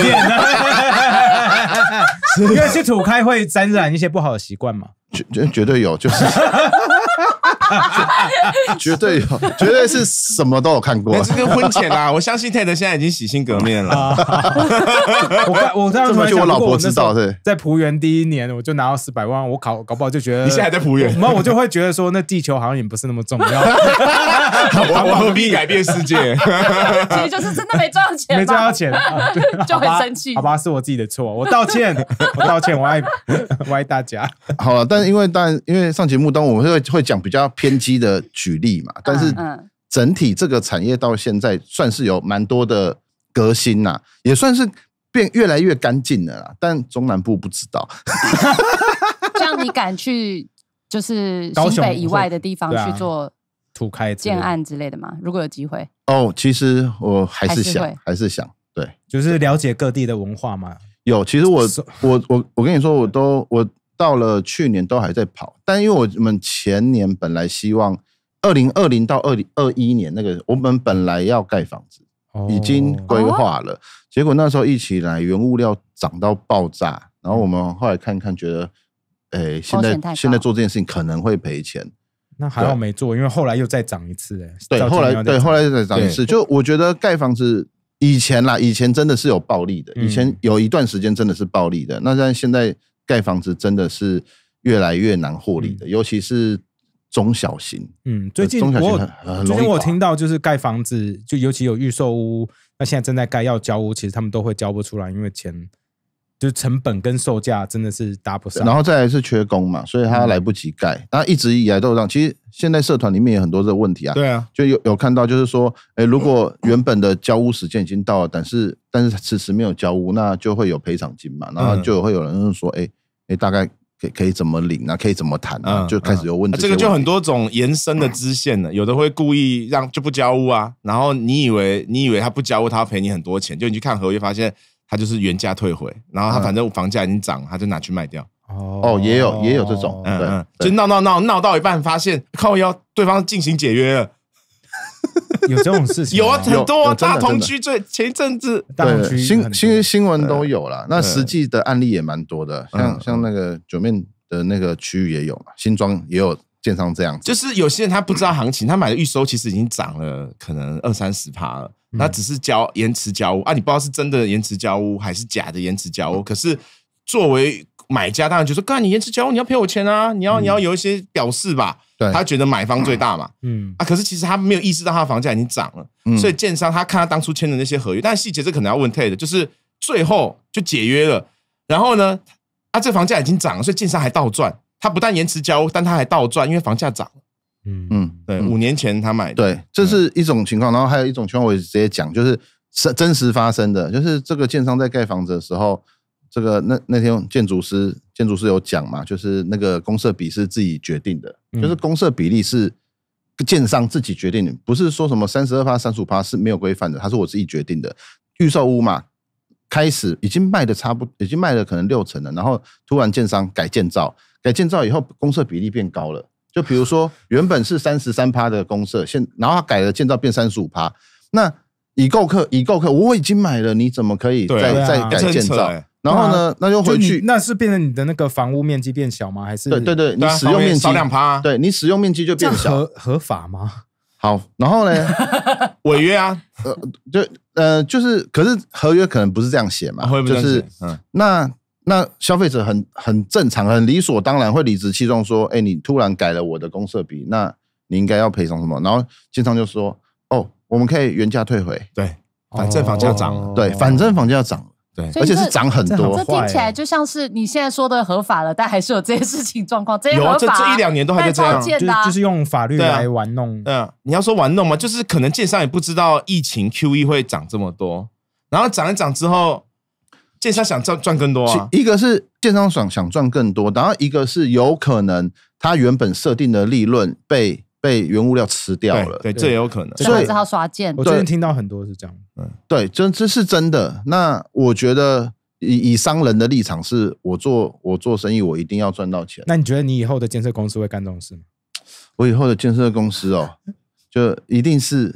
因为去土开会沾染一些不好的习惯嘛？ 绝对有，就是绝对有，绝对是什么都有看过。 这跟婚前啦，我相信 Ted 现在已经洗心革面了。 我当时我老婆知道， 在璞园第1年我就拿到400万，我搞不好就觉得你现在还在璞园， 那我就会觉得说，那地球好像也不是那么重要。 我何必改变世界？ 其实就是真的没赚到钱， 没赚到钱， 就很生气。 好吧，是我自己的错，我道歉，我爱大家。 好了，但因为上节目当我们会讲比较偏激的举例嘛，但是整体这个产业到现在算是有蛮多的革新呐，也算是变越来越干净了啦。但中南部不知道， 这样你敢去就是新北以外的地方去做土开建案之类的吗？如果有机会其实我还是想，对， 就是了解各地的文化嘛。 有，其实我跟你说，我到了去年都还在跑，但因为我们前年本来希望2020到2021年那个，我们本来要盖房子，已经规划了，结果那时候一起来，原物料涨到爆炸，然后我们后来看看，觉得，现在做这件事情可能会赔钱。 那还好没做，因为后来又再涨一次， 对，后来再涨一次，就我觉得盖房子以前真的是有暴利的，以前有一段时间真的是暴利的，那但现在盖房子真的是越来越难获利的，尤其是中小型。 最近我有听到，就是盖房子，就尤其有预售屋，那现在正在盖要交屋，其实他们都会交不出来，因为钱就是成本跟售价真的是搭不上。 然后再来是缺工嘛，所以他来不及盖。那一直以来都有这样，其实现在社团里面有很多这个问题啊。 对啊， 就有看到就是说，如果原本的交屋时间已经到了，但是迟迟没有交屋，那就会有赔偿金嘛，然后就会有人说，大概可以怎么领啊，可以怎么谈啊，就开始有问题。 这个就很多种延伸的支线了，有的会故意就不交屋啊，然后你以为他不交屋，他要赔你很多钱，就你去看合约发现他就是原价退回，然后他反正房价已经涨，他就拿去卖掉。 也有这种， 就闹到一半，发现靠腰对方进行解约了。 有这种事情？ 有啊，很多大同区前一阵子， 对新闻都有啦。那实际的案例也蛮多的，像那个九面的那个区域也有嘛，新庄也有建商这样子。 就是有些人他不知道行情，他买的预收其实已经涨了可能20-30%了，那只是延迟交屋啊，你不知道是真的延迟交屋还是假的延迟交屋。可是作为买家，当然就说，干你延迟交屋，你要赔我钱啊，你要有一些表示吧。 对， 他觉得买方最大嘛，可是其实他没有意识到他的房价已经涨了，所以建商他看他当初签的那些合约，但细节这可能要问 Ted， 就是最后就解约了，然后呢，这房价已经涨了，所以建商还倒赚，他不但延迟交屋，但他还倒赚，因为房价涨了。对，5年前他买的， 对，这是一种情况，然后还有一种情况，我直接讲，就是真实发生的，就是这个建商在盖房子的时候。这个那天建筑师有讲嘛，就是那个公设比是自己决定的，就是公设比例是建商自己决定的，不是说什么32%、35%是没有规范的，它是我自己决定的。预售屋嘛，开始已经卖的已经卖了可能60%了，然后突然建商改建造以后，公设比例变高了。就比如说原本是33%的公设，然后他改了建造变35%，那已购客，我已经买了，你怎么可以再改建造？然后呢，那就回去， 那是变成你的那个房屋面积变小吗？还是对，你使用面积少2%， 对你使用面积就变小， 合法吗？ 好，然后呢， 违约啊， 就是，可是合约可能不是这样写嘛，就是那消费者很正常，很理所当然会理直气壮说，你突然改了我的公设比，那你应该要赔偿什么？然后建商就说，我们可以原价退回， 对，反正房价涨了， 对，反正房价涨了。对，而且是涨很多。 这听起来就像是你现在说的合法了，但还是有这些事情状况。这些合法， 这1-2年都还在这样， 就是用法律来玩弄。 对啊，你要说玩弄嘛，就是可能建商也不知道疫情 QE 会涨这么多，然后涨一涨之后，建商想赚更多啊。 一个是建商想赚更多，然后一个是有可能他原本设定的利润被原物料吃掉了， 对，这也有可能。 所以只好刷件。 我最近听到很多是这样。 对，这是真的。那我觉得以商人的立场是，我做生意，我一定要赚到钱。 那你觉得你以后的建设公司会干这种事吗？ 我以后的建设公司就一定是。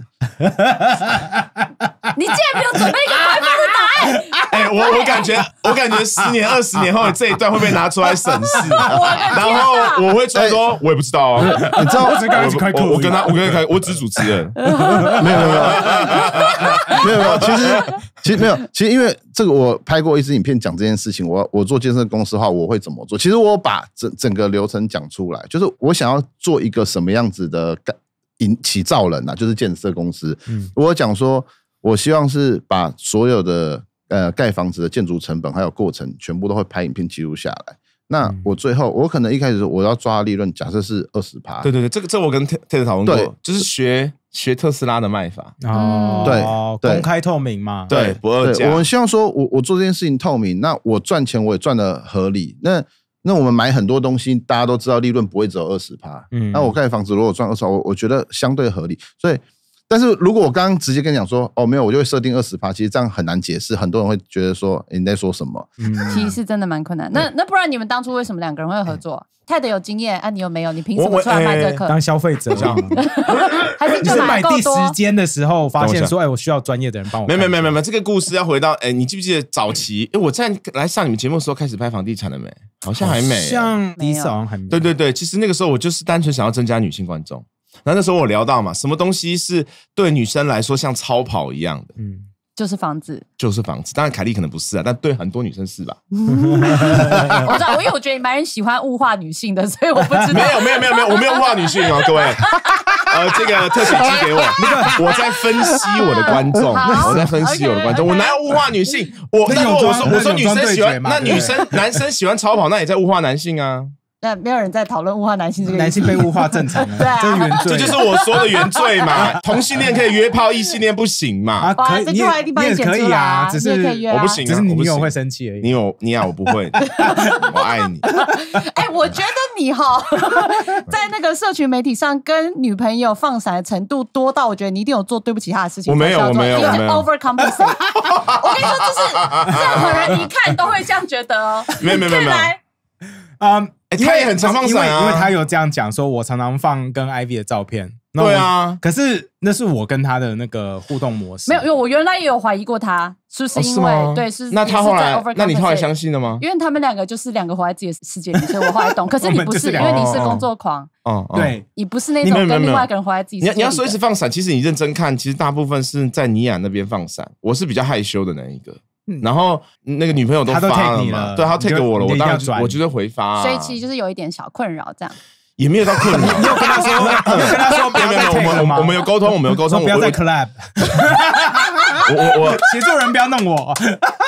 你竟然没有准备一个快速的答案？ 我感觉10年、20年后这一段会被拿出来审视，然后我会说，我也不知道啊。 你知道我跟他开，我只是主持人， 没有，其实因为这个我拍过一支影片讲这件事情，我做建设公司的话，我会怎么做？其实我把整个流程讲出来，就是我想要做一个什么样子的起造人啊，就是建设公司。我讲说，我希望是把所有的盖房子的建筑成本还有过程全部都会拍影片记录下来。那我最后我可能一开始我要抓利润，假设是20%。 对，这我跟 Ted 讨论过，就是学特斯拉的卖法。 对， 公开透明嘛。 对，不二价。 我们希望说我做这件事情透明，那我赚钱我也赚得合理。那我们买很多东西，大家都知道利润不会只有20%。那我盖房子如果赚20%，我觉得相对合理。所以，但是如果我刚刚直接跟你讲说，没有，我就会设定20%，其实这样很难解释，很多人会觉得说，你在说什么？ 其实是真的蛮困难。那不然你们当初为什么2个人会合作？Ted 有经验啊，你有没有？你凭什么出来卖这课？ 当消费者这样， 还是就买第10间的时候发现说，我需要专业的人帮我。 没，这个故事要回到，你记不记得早期？我在来上你们节目的时候开始拍房地产了没？好像还没， 像第一次好像还没。 对，其实那个时候我就是单纯想要增加女性观众。然后那时候我聊到嘛，什么东西是对女生来说像超跑一样的？ 就是房子。 当然凯莉可能不是啊，但对很多女生是吧？ 我知道，因为我觉得你蛮人喜欢物化女性的，所以我不知道。 没有，我没有物化女性哦，各位。这个特写机给我，我在分析我的观众，我哪有物化女性？我说女生喜欢，那男生喜欢超跑，那也在物化男性啊。 那没有人在讨论物化男性这个， 男性被物化正常对啊， 这是原罪， 这就是我说的原罪嘛。同性恋可以约炮，异性恋不行嘛？ 可以，你也可以啊， 只是我不行， 只是你女友会生气而已。 你我不会，我爱你。 我觉得你在那个社群媒体上跟女朋友放闪的程度多到，我觉得你一定有做对不起她的事情。 我没有 overcompensate。我跟你说，这是任何人一看都会这样觉得哦。 没有。他也很常放闪啊， 因为他有这样讲说，我常常放跟 Ivy 的照片。 对啊， 可是那是我跟他的那个互动模式。 没有，因为我原来也有怀疑过他，是因为对是。 那他后来，那你后来相信了吗？ 因为他们2个就是2个活在自己的世界里，所以我后来懂。可是你不是，因为你是工作狂。 对， 你不是那种跟另外一个人活在自己世界里。 你要说一直放闪，其实你认真看，其实大部分是在尼亚那边放闪，我是比较害羞的那一个。然后那个女朋友都发了嘛，对，她 take 我了，我当然我就会回发， 所以其实就是有一点小困扰，这样也没有到困扰。 你有跟他说， 没有，我们有沟通， 不要再 collab。 我协助人不要弄我， 可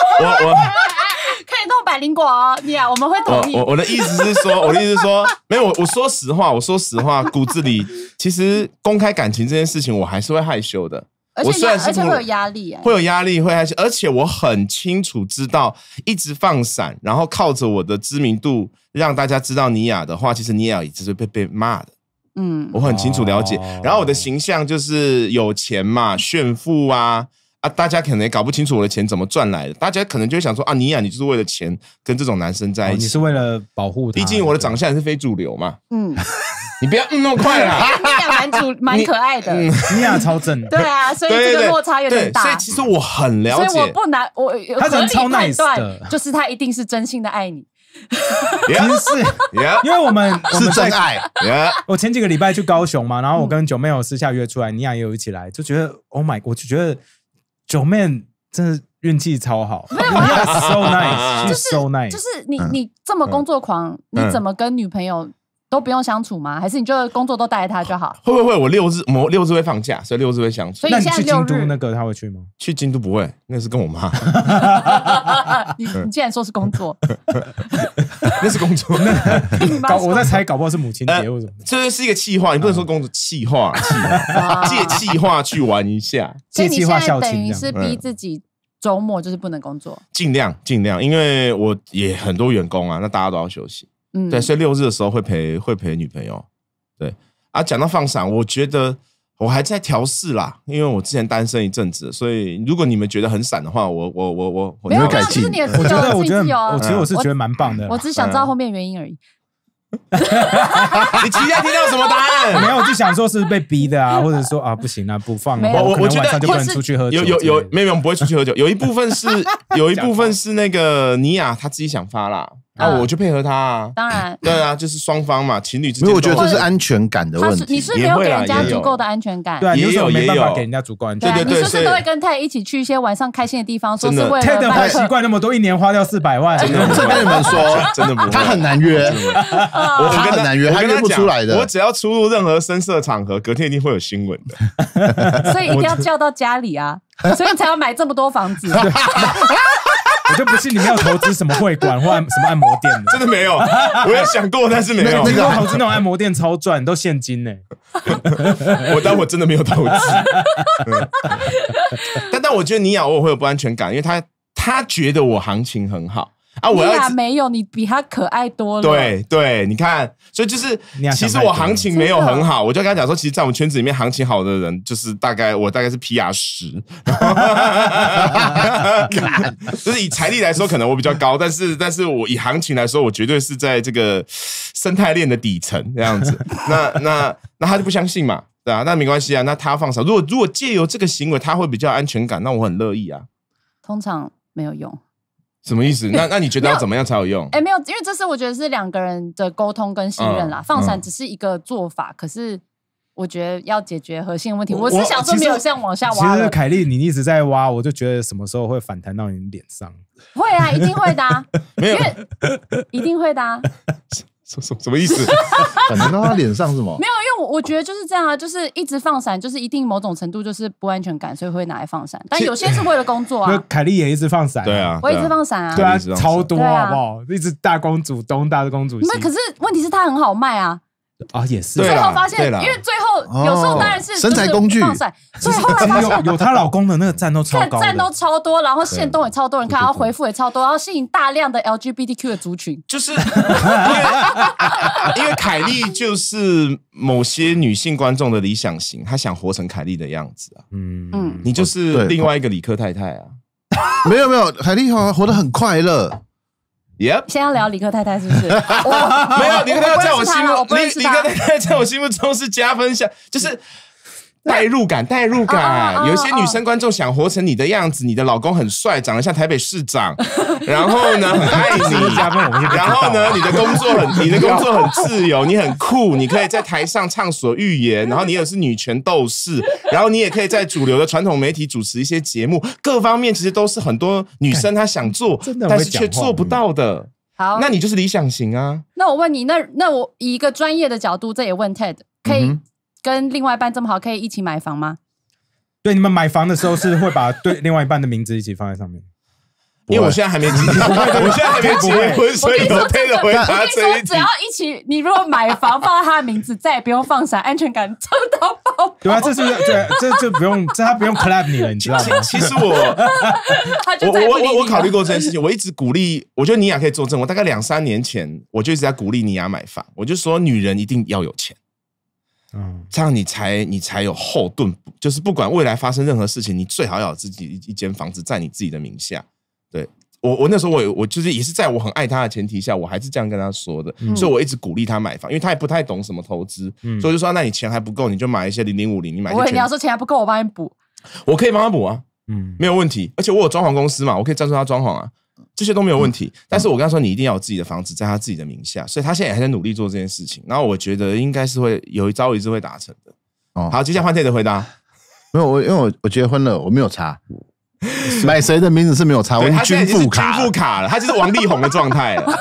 以弄百灵果哦，我们会同意。 我的意思是说，没有，我说实话，骨子里其实公开感情这件事情，我还是会害羞的。 而且会有压力， 会有压力，会害羞，而且我很清楚知道，一直放闪，然后靠着我的知名度让大家知道尼亚的话，其实尼亚也只是被骂的。我很清楚了解。然后我的形象就是有钱嘛，炫富啊，大家可能也搞不清楚我的钱怎么赚来的，大家可能就会想说尼亚你就是为了钱跟这种男生在一起， 你是为了保护他， 毕竟我的长相也是非主流嘛。 你不要那么快啦。 尼亚蛮可爱的， 尼亚超正的。 对啊，所以这个落差有点大。 所以其实我很了解， 所以我不难，我他人超 nice 的，就是他一定是真心的爱你。 其实是，因为我们是真爱。 我前几个礼拜去高雄嘛，然后我跟九妹有私下约出来，尼亚也有一起来，就觉得 Oh my， 我就觉得九妹真的运气超好。尼亚 so nice，so nice。 就是你这么工作狂，你怎么跟女朋友都不用相处吗？还是你就工作都带着他就好？ 会，我六日会放假，所以6日会相处。 所以你现在去京都那个他会去吗？ 去京都不会，那是跟我妈。 你既然说是工作， 那是工作。 我在猜，搞不好是母亲节或什么。 这是一个企划，你不能说工作企划，借企划去玩一下。 所以你现在等于是逼自己周末就是不能工作， 尽量，因为我也很多员工啊，那大家都要休息。对，所以6日的时候会陪女朋友。对啊，讲到放闪，我觉得我还在调试啦，因为我之前单身一阵子，所以如果你们觉得很闪的话，我没有改进。 我觉得，其实我是觉得蛮棒的。 我只想知道后面原因而已。 你期待听到什么答案？ 没有，就想说是被逼的啊，或者说啊不行啊，不放。 我觉得晚上就不能出去喝酒。 没有，我们不会出去喝酒。有一部分是那个尼亚他自己想发啦。我就配合他啊， 当然， 对啊，就是双方嘛，情侣之间。 因为我觉得这是安全感的问题。 你是没有给人家足够的安全感， 对啊，也有没办法给人家足够安全感。 对，你是不是都会跟Ted一起去一些晚上开心的地方，说是为了 Ted还习惯那么多，1年花掉400万。 我跟你们说， 真的不会， 他很难约，他很难约，他约不出来的。 我只要出入任何深色场合，隔天一定会有新闻的。 所以一定要叫到家里啊，所以你才要买这么多房子。 我就不信你没有投资什么会馆或什么按摩店的， 真的没有。我也想过，但是没有。 听说投资那种按摩店超赚，都现金呢。 但我真的没有投资。但我觉得尼亚偶尔会有不安全感，因为他觉得我行情很好。 尼亚没有，你比他可爱多了。 对，你看，所以就是其实我行情没有很好，我就跟他讲说，其实在我们圈子里面行情好的人，就是我大概是 PR10，就是以财力来说，可能我比较高，但是我以行情来说，我绝对是在这个生态链的底层这样子。那他就不相信嘛，对啊，那没关系啊，那他放手。如果借由这个行为，他会比较安全感，那我很乐意啊。 通常没有用。 什么意思？那你觉得要怎么样才有用？ 没有，因为这是我觉得是2个人的沟通跟信任啦。放闪只是一个做法，可是我觉得要解决核心问题。我是想说没有像往下挖。 其实凯莉，你一直在挖，我就觉得什么时候会反弹到你脸上？ 会啊，一定会的啊。 没有， 一定会的啊。 什么意思？ 反弹到他脸上是什么？ 没有，因为我觉得就是这样啊，就是一直放闪，就是一定某种程度就是不安全感，所以会拿来放闪。但有些是为了工作啊。 凯莉也一直放闪， 对啊， 我一直放闪啊， 对啊，超多好不好？一直大公主东，大公主西。 可是问题是它很好卖啊。 啊，也是。 最后发现，因为最后有时候当然是身材工具， 所以后来发现有她老公的那个赞都超高， 赞都超多，然后限动也超多人看，然后回复也超多，然后吸引大量的 LGBTQ 的族群。 就是因为凯莉就是某些女性观众的理想型，她想活成凯莉的样子啊。你就是另外一个理科太太啊。 没有，凯莉活得很快乐。 先要聊理科太太是不是？ 没有，理科太太在我心目，理科太太在我心目中是加分项，就是代入感。有一些女生观众想活成你的样子，你的老公很帅，长得像台北市长，然后呢很爱你，然后呢你的工作很自由，你很酷，你可以在台上畅所欲言，然后你也是女权斗士，然后你也可以在主流的传统媒体主持一些节目，各方面其实都是很多女生她想做，但是却做不到的。 好， 那你就是理想型啊。 那我问你，那我以一个专业的角度，这也问 Ted， 可以跟另外一半这么好，可以一起买房吗？ 对，你们买房的时候是会把对另外一半的名字一起放在上面？ 因为我现在还没结婚，所以我配着回答这一题。 只要一起，你如果买房放在他的名字，再也不用放闪，安全感做到爆。 对啊，这就不用，他不用 clap 你了，你知道吗？ 其实我考虑过这件事情，我一直鼓励，我觉得尼亚可以作证。我大概2-3年前，我就一直在鼓励尼亚买房，我就说女人一定要有钱。这样你才有后盾，就是不管未来发生任何事情，你最好要有自己一间房子在你自己的名下。对， 我那时候我就是也是在我很爱他的前提下，我还是这样跟他说的，所以我一直鼓励他买房，因为他也不太懂什么投资，所以我就说那你钱还不够，你就买一些0050，你买一些。 你要说钱还不够，我帮你补， 我可以帮他补啊，没有问题，而且我有装潢公司嘛，我可以赞助他装潢啊。这些都没有问题，但是我跟他说你一定要有自己的房子在他自己的名下，所以他现在也还在努力做这件事情。然后我觉得应该是会有一朝一日会达成的。好，接下来换 Ted 的回答。 没有，因为我结婚了，我没有查买谁的名字是没有查，我军付卡了，他就是王力宏的状态了。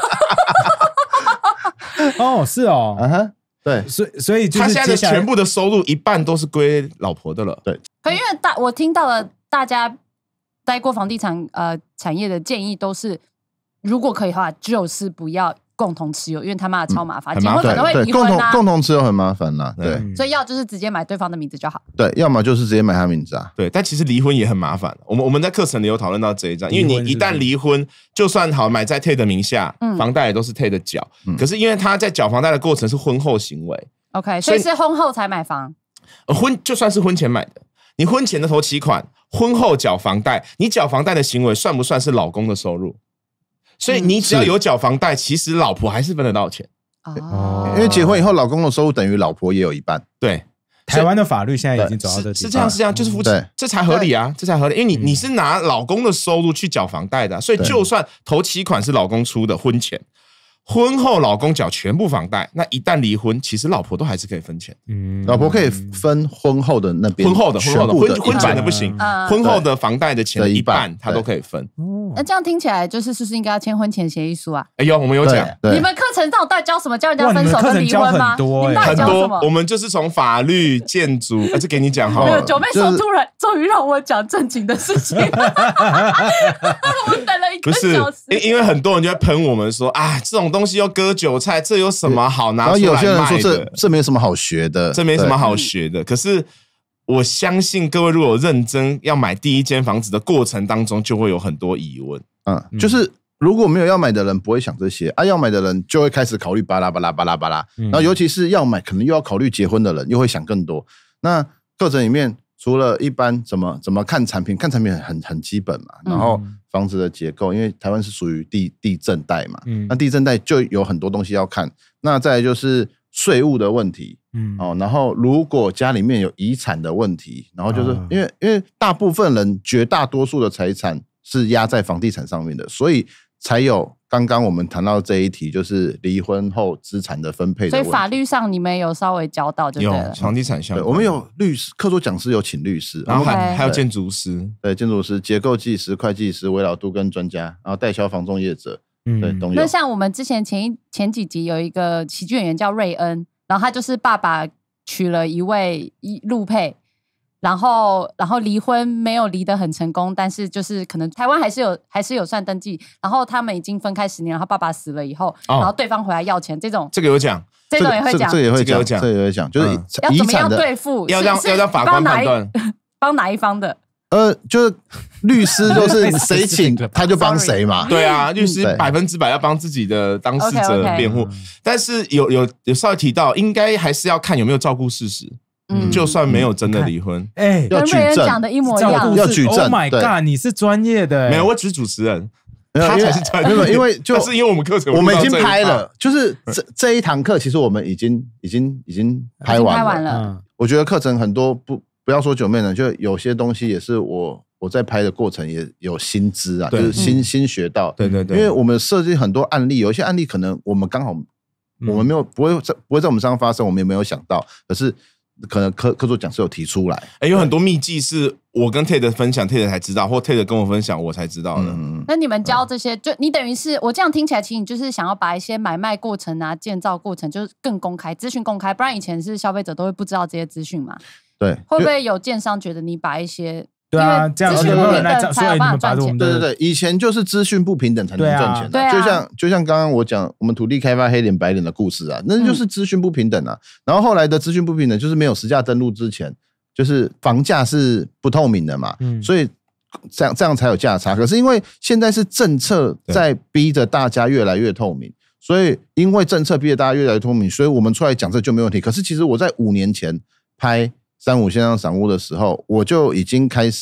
哦，是哦， 对， 所以就是他现在的全部的收入一半都是归老婆的了。 对， 可因为我听到了大家待过房地产产业的建议都是，如果可以的话，就是不要共同持有，因为他妈的超麻烦，结婚可能会离婚啊。 共同持有很麻烦啦，对， 所以要就是直接买对方的名字就好。 对，要么就是直接买他名字啊。 对，但其实离婚也很麻烦。我们在课程里有讨论到这一章，因为你一旦离婚，就算好买在 Ted 的名下，房贷也都是 Ted 缴，可是因为他在缴房贷的过程是婚后行为 ，OK， 所以是婚后才买房。 就算是婚前买的，你婚前的头期款，婚后缴房贷，你缴房贷的行为算不算是老公的收入？所以你只要有缴房贷，其实老婆还是分得到钱。 因为结婚以后，老公的收入等于老婆也有一半。 对， 台湾的法律现在已经走到是这样，就是夫妻，这才合理啊，这才合理。因为你是拿老公的收入去缴房贷的，所以就算头期款是老公出的婚前。婚后老公缴全部房贷，那一旦离婚，其实老婆都还是可以分钱。 老婆可以分婚后的那边，婚前的不行，婚后的房贷的钱的一半，他都可以分。 那这样听起来是不是应该要签婚前协议书啊？ 我们有讲。 你们课程到底教什么？教人家分手跟离婚吗？ 很多，我们就是从法律、建筑，这给你讲好了。 九妹手突然终于让我讲正经的事情，我等了1个小时。 不是，因为很多人就在喷我们说啊，这种东西又割韭菜，这有什么好拿出来卖的？ 然后有些人说这没什么好学的， 这没什么好学的。可是我相信各位如果认真要买第一间房子的过程当中，就会有很多疑问。 就是如果没有要买的人不会想这些要买的人就会开始考虑巴拉巴拉巴拉巴拉，然后尤其是要买可能又要考虑结婚的人，又会想更多。那课程里面除了一般怎么看产品，看产品很基本嘛，然后房子的结构，因为台湾是属于地震带嘛，那地震带就有很多东西要看。那再来就是税务的问题，然后如果家里面有遗产的问题，然后就是因为大部分人绝大多数的财产是压在房地产上面的，所以才有刚刚我们谈到这一题，就是离婚后资产的分配的问题。 所以法律上你们有稍微教到就对了。 有房地产相关， 我们有律师，课桌讲师有请律师， 然后还有建筑师， 对，建筑师、结构技师、会计师、微老都跟专家，然后代销房仲业者，对，都有。 那像我们之前前几集有一个喜剧演员叫瑞恩，然后他就是爸爸娶了一位陆配。然后离婚没有离得很成功，但是就是可能台湾还是有算登记，然后他们已经分开10年，然后爸爸死了以后，然后对方回来要钱，这种有讲， 这种也会讲， 这也会讲，就是要怎么样对付， 要让法官判断， 帮哪一方的？ 就是律师就是谁请他就帮谁嘛， 对啊，律师100%要帮自己的当事者辩护，但是有稍微提到，应该还是要看有没有照顾事实。就算没有真的离婚， 要举证， 讲的一模一样， 要举证。 Oh my god， 你是专业的， 没有，我只是主持人，他才是专业的， 因为就是因为我们课程我们已经拍了，就是这一堂课其实我们已经拍完了。我觉得课程很多不要说九妹了，就有些东西也是我在拍的过程也有新知啊，就是新学到。对，因为我们设计很多案例，有一些案例可能我们刚好我们没有不会在我们身上发生，我们也没有想到，可是。可能课桌讲师有提出来， 有很多秘技是我跟 Ted 分享 ，Ted 才知道，或 Ted 跟我分享，我才知道的。 那你们教这些，就你等于是我这样听起来，其实你就是想要把一些买卖过程啊、建造过程，就是更公开、资讯公开，不然以前是消费者都会不知道这些资讯嘛。 对， 会不会有建商觉得你把一些？ 对啊，这样有没有人来讲？所以你们把我们对，以前就是资讯不平等才能赚钱的，就像刚刚我讲我们土地开发黑脸白脸的故事啊，那就是资讯不平等啊。然后后来的资讯不平等就是没有实价登录之前，就是房价是不透明的嘛，所以这样才有价差。可是因为现在是政策在逼着大家越来越透明，所以因为政策逼着大家越来越透明，所以我们出来讲这就没问题。可是其实我在5年前拍35线上赏屋的时候，我就已经开始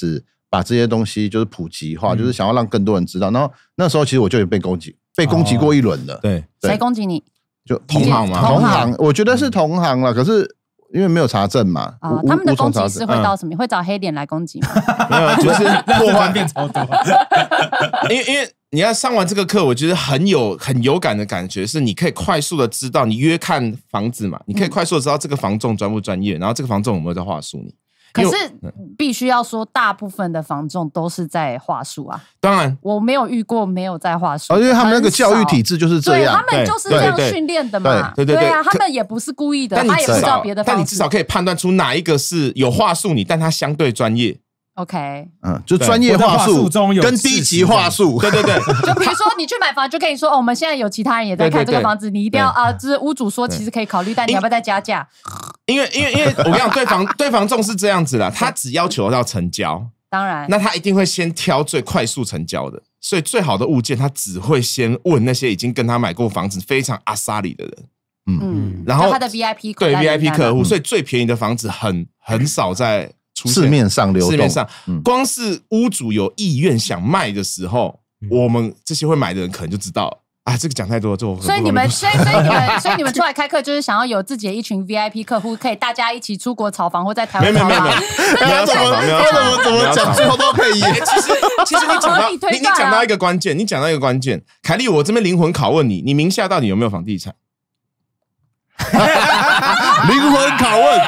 把这些东西就是普及化，就是想要让更多人知道。然后那时候其实我就有被攻击过一轮了。 对， 谁攻击你？ 就同行嘛， 同行，我觉得是同行了，可是。因为没有查证嘛， 他们的攻击是会到什么？会找黑脸来攻击吗？ 没有，就是破坏变超多。 因为你要上完这个课，我觉得很有感的感觉是，你可以快速的知道，你约看房子嘛，你可以快速的知道这个房仲专不专业，然后这个房仲有没有在话术你。 可是必须要说，大部分的房仲都是在话术啊。 当然， 我没有遇过没有在话术， 因为他们那个教育体制就是这样， 对，他们就是这样训练的嘛。对啊，他们也不是故意的，他也不知道别的方式。 但你至少可以判断出哪一个是有话术你，但他相对专业。 OK， 就专业话术跟低级话术， 对， 就比如说你去买房，就跟你说我们现在有其他人也在看这个房子，你一定要就是屋主说其实可以考虑，但你要不要再加价？ 因为我跟你讲，对房仲是这样子啦，他只要求要成交， 当然， 那他一定会先挑最快速成交的，所以最好的物件他只会先问那些已经跟他买过房子非常阿萨里的人，然后他的 VIP 对 VIP 客户，所以最便宜的房子很少在市面上流动， 市面上光是屋主有意愿想卖的时候，我们这些会买的人可能就知道。这个讲太多了， 所以你们出来开课就是想要有自己的一群 VIP 客户，可以大家一起出国炒房或在台湾炒房。 没有怎么讲最后都可以。其实你讲到一个关键，凯莉，我这边灵魂拷问你，你名下到底有没有房地产？ 灵魂拷问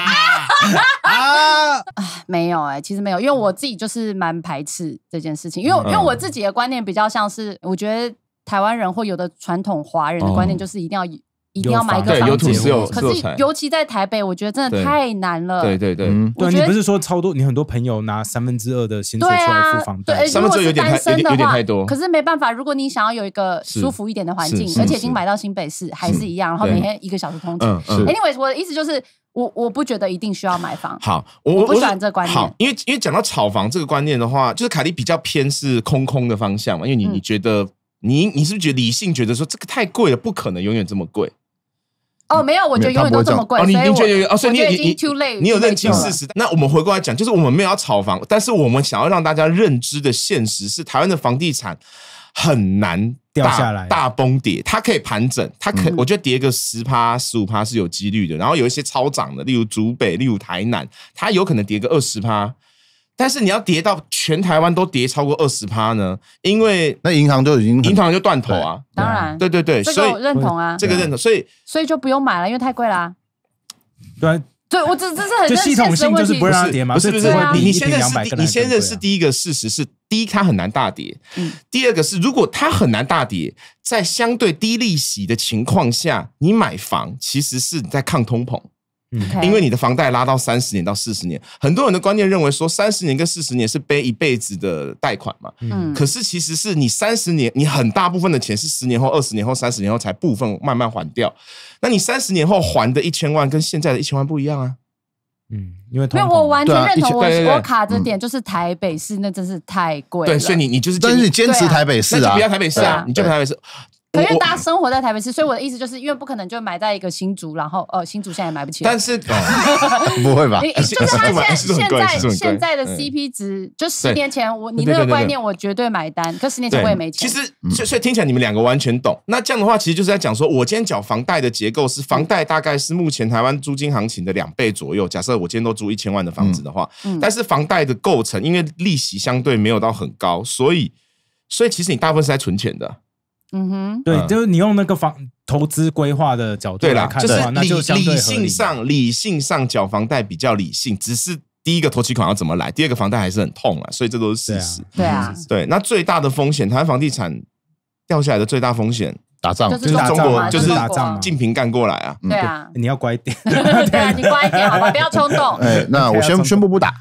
没有其实没有，因为我自己就是蛮排斥这件事情，因为我自己的观念比较像是，我觉得台湾人或有的传统华人的观念就是一定要买一个房子，可是尤其在台北，我觉得真的太难了。 对， 你不是说超多，你很多朋友拿2/3的薪水出来付房贷， 如果是单身的话太多。 可是没办法，如果你想要有一个舒服一点的环境，而且已经买到新北市，还是一样，然后每天1个小时通勤。Anyways， 我的意思就是，我不觉得一定需要买房。 好， 我不喜欢这个观念。 好，因为讲到炒房这个观念的话，就是凯莉比较偏是空的方向嘛，因为你觉得。你是不是觉得理性觉得说这个太贵了，不可能永远这么贵？ 没有，我觉得永远都这么贵。 你觉得所以你已经 too late， 你有认清事实。那我们回过来讲，就是我们没有要炒房，但是我们想要让大家认知的现实是，台湾的房地产很难掉下来， 大崩跌。它可以盘整，我觉得跌个10%、15%是有几率的。然后有一些超涨的，例如竹北、例如台南，它有可能跌个20%。但是你要跌到全台湾都跌超过20%呢？因为那银行就断头啊！ 当然， 对， 这个我认同啊， 这个认同，所以就不用买了，因为太贵啦。对，我这是很就系统性就是不让它跌嘛， 不是，你先认识第一个事实是，第一它很难大跌，第二个是如果它很难大跌，在相对低利息的情况下，你买房其实是在抗通膨。因为你的房贷拉到30年到40年，很多人的观念认为说30年跟40年是背一辈子的贷款嘛，可是其实是你30年，你很大部分的钱是10年后、20年后、30年后才部分慢慢还掉，那你30年后还的1000万跟现在的1000万不一样啊。 因为我完全认同，我卡这点就是台北市那真是太贵了。 对，所以你就是， 但是你坚持台北市那就不要台北市啊，你就台北市。 可是大家生活在台北市，所以我的意思就是，因为不可能就买在一个新竹，然后新竹现在也买不起。 但是不会吧？ 就是他现在的 CP 值，就10年前你那个观念我绝对买单，可10年前我也没钱。 其实所以听起来你们两个完全懂。那这样的话，其实就是在讲说，我今天缴房贷的结构是房贷大概是目前台湾租金行情的2倍左右。假设我今天都租1000万的房子的话，但是房贷的构成因为利息相对没有到很高，所以其实你大部分是在存钱的。 对，就是你用那个投资规划的角度来看的话，那就相对理性上缴房贷比较理性，只是第一个头期款要怎么来，第二个房贷还是很痛啊，所以这都是事实。对，那最大的风险，台湾房地产掉下来的最大风险， 打仗就是中国就是打仗， 竞平干过来啊。 对啊， 你要乖一点。 对啊，你乖一点好吧，不要冲动。 那我宣布不打。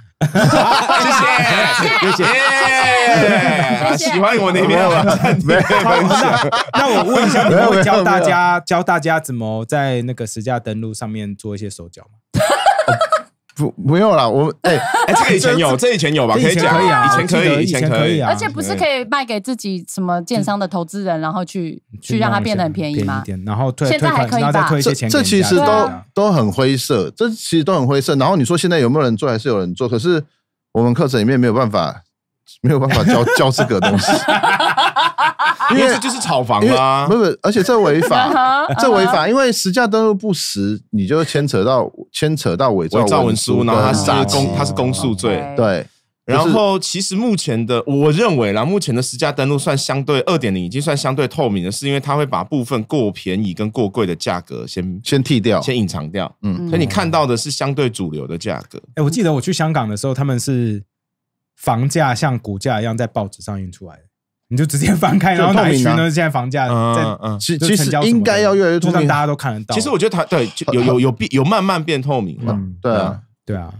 谢谢，喜欢我那边那我问一下，你们会教大家怎么在那个实价登录上面做一些手脚吗？ 不用啦， 这个以前有吧？可以讲，以前可以， 而且不是可以卖给自己什么建商的投资人，然后去让它变得很便宜吗？ 然后现在还可以吧？ 这其实都很灰色，然后你说现在有没有人做，还是有人做？可是我们课程里面没有办法没有办法教这个东西， 因为这就是炒房啦。 不，而且这违法，这违法，因为实价登录不实，你就牵扯到伪造文书， 然后它是公诉罪， 对。 然后其实目前的我认为啦，目前的实价登录算相对 2.0 已经算相对透明的，是因为它会把部分过便宜跟过贵的价格先剔掉， 先隐藏掉。所以你看到的是相对主流的价格。 我记得我去香港的时候，他们是房价像股价一样在报纸上印出来的，你就直接翻开，然后哪一区呢？现在房价在其实应该要越来越透明， 大家都看得到。 其实我觉得它对有慢慢变透明了。 对啊。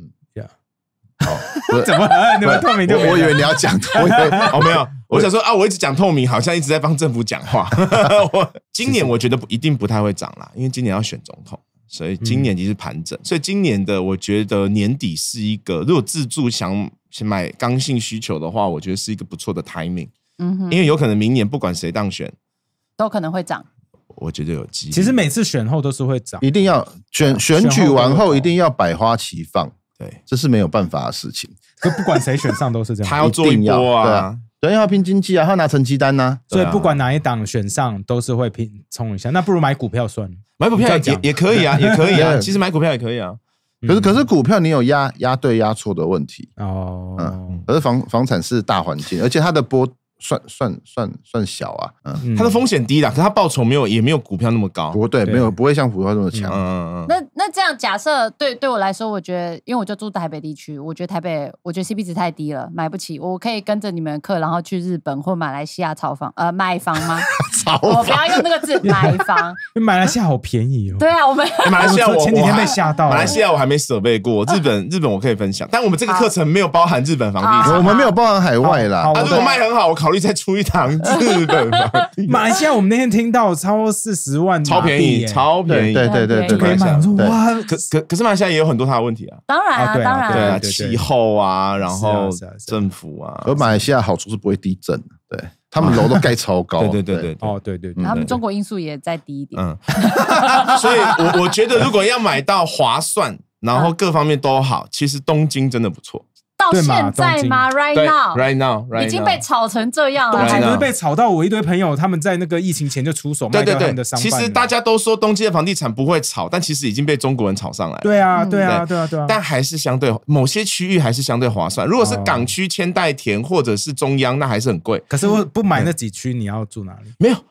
怎么了？你们透明就我以为你要讲透明哦，没有，我想说啊，我一直讲透明，好像一直在帮政府讲话。今年我觉得一定不太会涨啦，因为今年要选总统，所以今年其实盘整，所以今年的我觉得年底是一个，如果自住想买刚性需求的话，我觉得是一个不错的 timing。因为有可能明年不管谁当选， 都可能会涨。 我觉得有机会。 其实每次选后都是会涨， 一定要选举完后一定要百花齐放。 对， 这是没有办法的事情。 可不管谁选上都是这样， 他要做一波啊， 对，要拼经济啊，他要拿成绩单啊。 所以不管哪一党选上，都是会拼冲一下。那不如买股票算了， 买股票也可以啊，也可以啊。其实买股票也可以啊。 可是股票你有压对压错的问题哦。 可是房产是大环境，而且它的波算小啊， 它的风险低啦，可是它报酬也没有股票那么高， 不会像股票那么强。 那这样假设对我来说，我觉得因为我就住台北地区，我觉得台北CP 值太低了，买不起。我可以跟着你们的课，然后去日本或马来西亚买房吗？我不要用那个字买房， 因为马来西亚好便宜哦。 对啊，我们马来西亚前几天被吓到， 马来西亚我还没设备过，日本我可以分享，但我们这个课程没有包含日本房地产， 我们没有包含海外啦。 如果卖很好，我考虑再出一堂日本房地产。 马来西亚我们那天听到超过40万， 超便宜，超便宜， 对， 就可以买。哇， 可是马来西亚也有很多它的问题啊。 当然， 对啊，气候啊，然后政府啊。 而马来西亚好处是不会地震，对。他们楼都盖超高， 对， 对， 他们中国因素也再低一点， 所以我觉得如果要买到划算，然后各方面都好，其实东京真的不错。 到现在吗 ？Right now， 已经被炒成这样了。 东京不是被炒到我一堆朋友他们在那个疫情前就出手卖掉他们的商办。 其实大家都说东京的房地产不会炒，但其实已经被中国人炒上来了。 对啊。 但还是相对某些区域还是相对划算。如果是港区、千代田或者是中央，那还是很贵。 可是我不买那几区，你要住哪里？ 没有。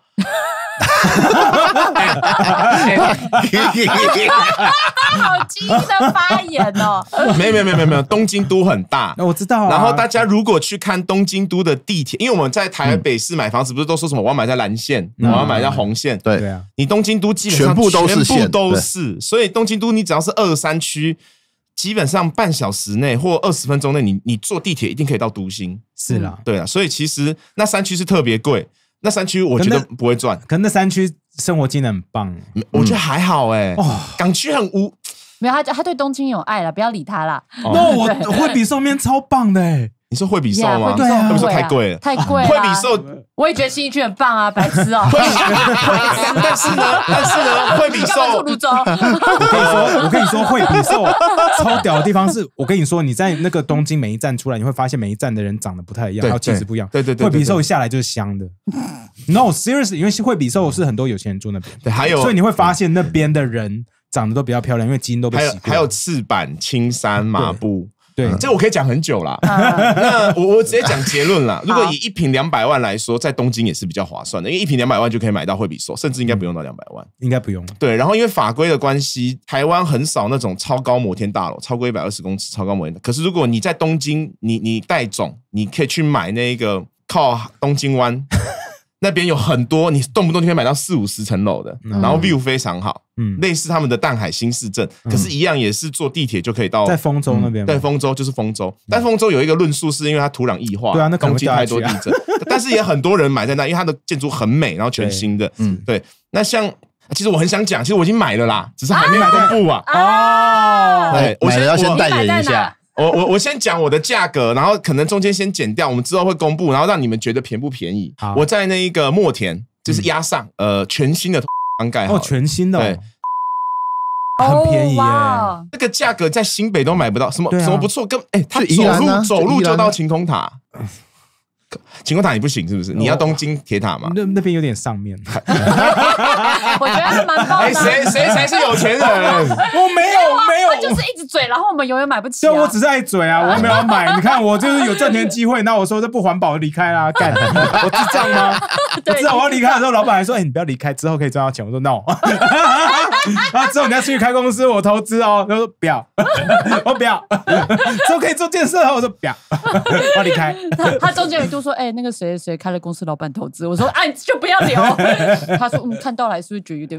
好激烈的发言哦！ 没有，东京都很大， 我知道。 然后大家如果去看东京都的地铁，因为我们在台北市买房子，不是都说什么我要买在蓝线，我要买在红线？ 对啊， 你东京都基本上全部都是，所以东京都你只要是2、3区，基本上半小时内或20分钟内，你坐地铁一定可以到都心。 是啦， 对啊，所以其实那3区是特别贵。那3区我觉得不会赚， 可那3区生活机能很棒， 我觉得还好港区很无， 没有他对东京有爱了，不要理他啦。 那我惠比寿面超棒的你说惠比寿吗？ 对啊， 惠比寿太贵了， 太贵了。 惠比寿， 我也觉得信义区很棒啊，白痴哦。 但是呢，惠比寿， 我跟你说，惠比寿超屌的地方是，我跟你说，你在那个东京每一站出来，你会发现每一站的人长得不太一样，还有气质不一样。 对， 惠比寿一下来就是香的。No seriously， 因为惠比寿是很多有钱人住那边， 对，还有， 所以你会发现那边的人长得都比较漂亮，因为基因都被洗过。 还有赤坂、青山、麻布。 对， 这我可以讲很久啦。那我直接讲结论啦。如果以1坪200万来说，在东京也是比较划算的，因为1坪200万就可以买到惠比寿，甚至应该不用到200万， 应该不用。 对，然后因为法规的关系，台湾很少那种超高摩天大楼，超过120公尺超高摩天。可是如果你在东京，你带种，你可以去买那个靠东京湾。那边有很多，你动不动就可以买到40-50层楼的，然后 view 非常好，类似他们的淡海新市镇，可是一样也是坐地铁就可以到， 在丰州那边， 对，丰州就是丰州，但丰州有一个论述是因为它土壤异化， 对啊，那东京太多地震，但是也很多人买在那，因为它的建筑很美，然后全新的，对。那像其实我很想讲，其实我已经买了啦，只是还没公布啊。 对，买了要先代言一下。 我先讲我的价格，然后可能中间先剪掉，我们之后会公布，然后让你们觉得便不便宜。我在那一个墨田，就是押上全新的刚盖好， 全新的，对， 很便宜耶， 这个价格在新北都买不到，什么不错，他走路就到晴空塔。晴空塔你不行是不是？你要东京铁塔吗？ 那边有点上面。 我觉得还蛮棒的。 谁才是有钱人？ 我没有， 他就是一直嘴，然后我们永远买不起。 对，我只是爱嘴啊，我没有要买。你看我就是有赚钱机会，那我说这不环保，离开啦，干！我智障吗？我知道我要离开的时候，老板还说：“你不要离开，之后可以赚到钱。”我说 “no”。然后之后你要出去开公司，我投资哦。他说不要，我不要。之后可以做建设，我说不要，我要离开。 他中间有一度说：“那个谁谁开了公司，老板投资。”我说：“你就不要留。”他说：“看到了，是不是觉得有点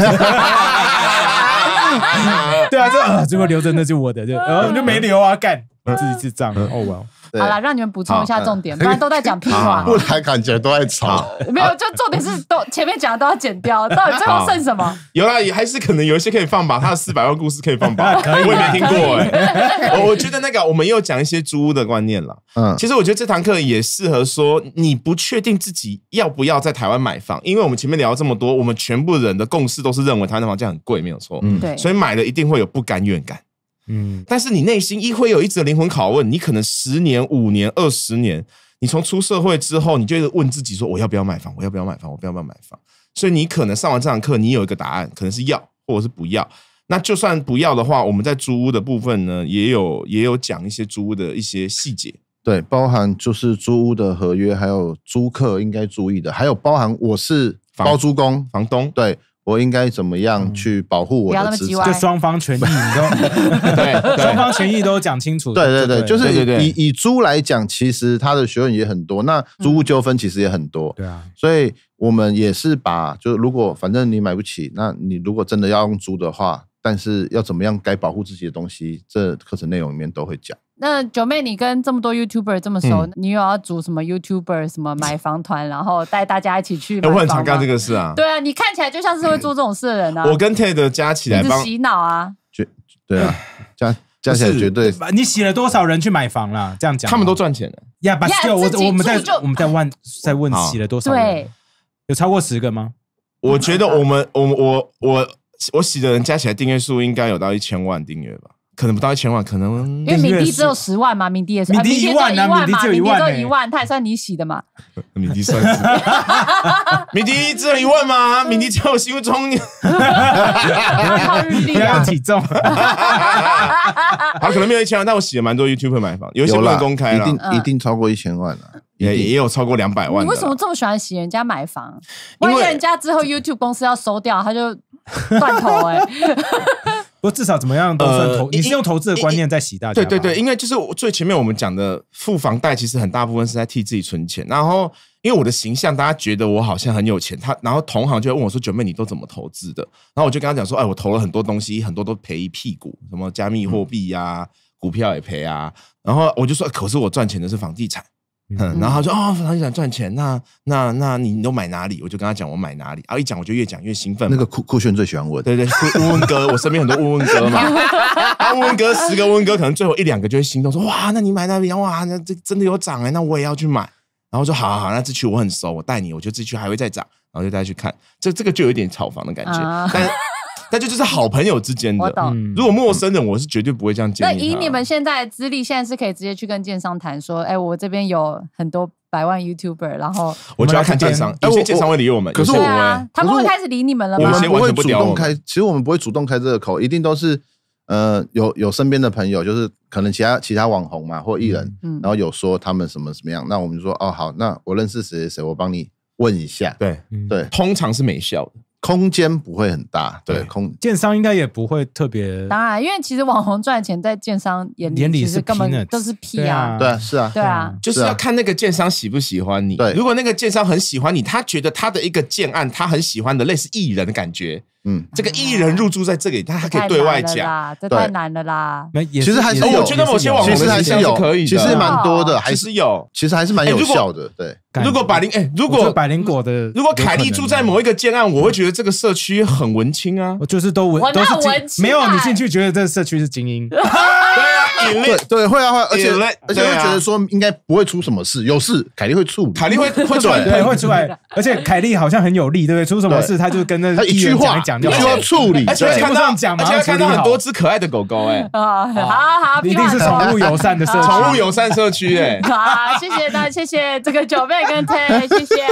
对啊，这个留着那就我的，就没留啊，干，自己智障哦哇。 好啦，让你们补充一下重点，不然都在讲屁话。 不然感觉都在吵。 没有，就重点是都前面讲的都要剪掉，到底最后剩什么？ 有啦，也还是可能有一些可以放吧。他的400万故事可以放吧？我也没听过我觉得那个我们又讲一些租屋的观念了。其实我觉得这堂课也适合说，你不确定自己要不要在台湾买房，因为我们前面聊这么多，我们全部人的共识都是认为台湾的房价很贵，没有错。 对， 所以买了一定会有不甘愿感。但是你内心会有一直的灵魂拷问，你可能10年、5年、20年，你从出社会之后，你就问自己说：我要不要买房？我要不要买房？我要不要买房？所以你可能上完这堂课，你有一个答案，可能是要，或者是不要。那就算不要的话，我们在租屋的部分呢，也有讲一些租屋的一些细节。 对，包含就是租屋的合约，还有租客应该注意的，还有包含我是包租公、 房东， 对。我应该怎么样去保护我的资产？ 就双方权益，你都对，双方权益都讲清楚。 对，就是以租来讲，其实它的学问也很多，那租屋纠纷其实也很多。 对啊， 所以我们也是就是如果反正你买不起，那你如果真的要用租的话，但是要怎么样该保护自己的东西，这课程内容里面都会讲。 那九妹，你跟这么多 YouTuber 这么熟，你有要组什么 YouTuber 什么买房团，然后带大家一起去买房吗？ 我很常干这个事啊。 对啊，你看起来就像是会做这种事的人啊。 我跟 Ted 加起来帮洗脑啊。 对啊，加起来绝对。 你洗了多少人去买房啦？这样讲， 他们都赚钱了。 呀，把我们在问洗了多少人？对，有超过10个吗？ 我觉得我洗的人加起来订阅数应该有到1000万订阅吧。可能不到1000万，可能因为敏迪只有10万嘛，敏迪也是， 敏迪1万啊，敏迪只有1 万，他也算你洗的嘛。 敏迪算是，敏迪只有1万吗？敏迪在我心目中， 靠日历啊， 体重， 好，可能没有1000万，但我洗了蛮多 YouTuber 买房，有一些不能公开了， 一定超过1000万了， 也有超过200万。 你为什么这么喜欢洗人家买房？万一人家之后 YouTube 公司要收掉，他就断头不过至少怎么样都算投，你是用投资的观念在洗大家。 对，因为就是最前面我们讲的付房贷，其实很大部分是在替自己存钱。然后因为我的形象，大家觉得我好像很有钱，然后同行就会问我说：“九妹，你都怎么投资的？”然后我就跟他讲说：“我投了很多东西，很多都赔一屁股，什么加密货币啊，股票也赔啊。”然后我就说：“可是我赚钱的是房地产。”然后他说：“房地产赚钱，那你都买哪里？”我就跟他讲我买哪里，然后一讲我就越讲越兴奋。 那个酷炫最喜欢问， 对，乌温哥，我身边很多乌温哥嘛，乌温哥10个乌温哥，可能最后1-2个就会心动说：“哇，那你买那边哇，那这真的有涨那我也要去买。”然后说：“好，那这区我很熟，我带你，我觉得这区还会再涨。”然后就带他去看，这个就有点炒房的感觉，但就是好朋友之间的。 我懂。 如果陌生人，我是绝对不会这样建议他。 那以你们现在的资历，现在是可以直接去跟建商谈说：“我这边有很多100万 YouTuber， 然后我就要看建商，有些建商会理我们， 可是他们会开始理你们了吗？ 我们不会主动开，其实我们不会主动开这个口，一定都是有身边的朋友，就是可能其他网红嘛或艺人，然后有说他们什么样，那我们就说好，那我认识谁，我帮你问一下。对， 通常是没效的。 空间不会很大，对， 建商应该也不会特别。 当然，因为其实网红赚钱在建商眼里其实根本都是屁啊。 对啊，是啊， 对啊， 就是要看那个建商喜不喜欢你。 对， 如果那个建商很喜欢你，他觉得他的一个建案他很喜欢的类似艺人的感觉，这个艺人入住在这里，他可以对外讲， 这太难了啦。 其实还是有， 我觉得某些网红的形象是可以的， 其实蛮多的，还是有， 其实还是蛮有效的。对， 如果百灵果的， 如果凯莉住在某一个建案，我会觉得这个社区很文青啊， 我就是都是没有你进去觉得这个社区是精英。对啊， 对，会啊，而且对会觉得说应该不会出什么事，有事凯莉会处理， 凯莉会出来， 对，会出来，而且凯莉好像很有力，对不对？出什么事他就跟那一句话讲一句话处理， 而且看到很多只可爱的狗狗， 好， 一定是宠物友善的社区， 宠物友善社区， 好，谢谢这个九妹跟 Tay， 谢谢。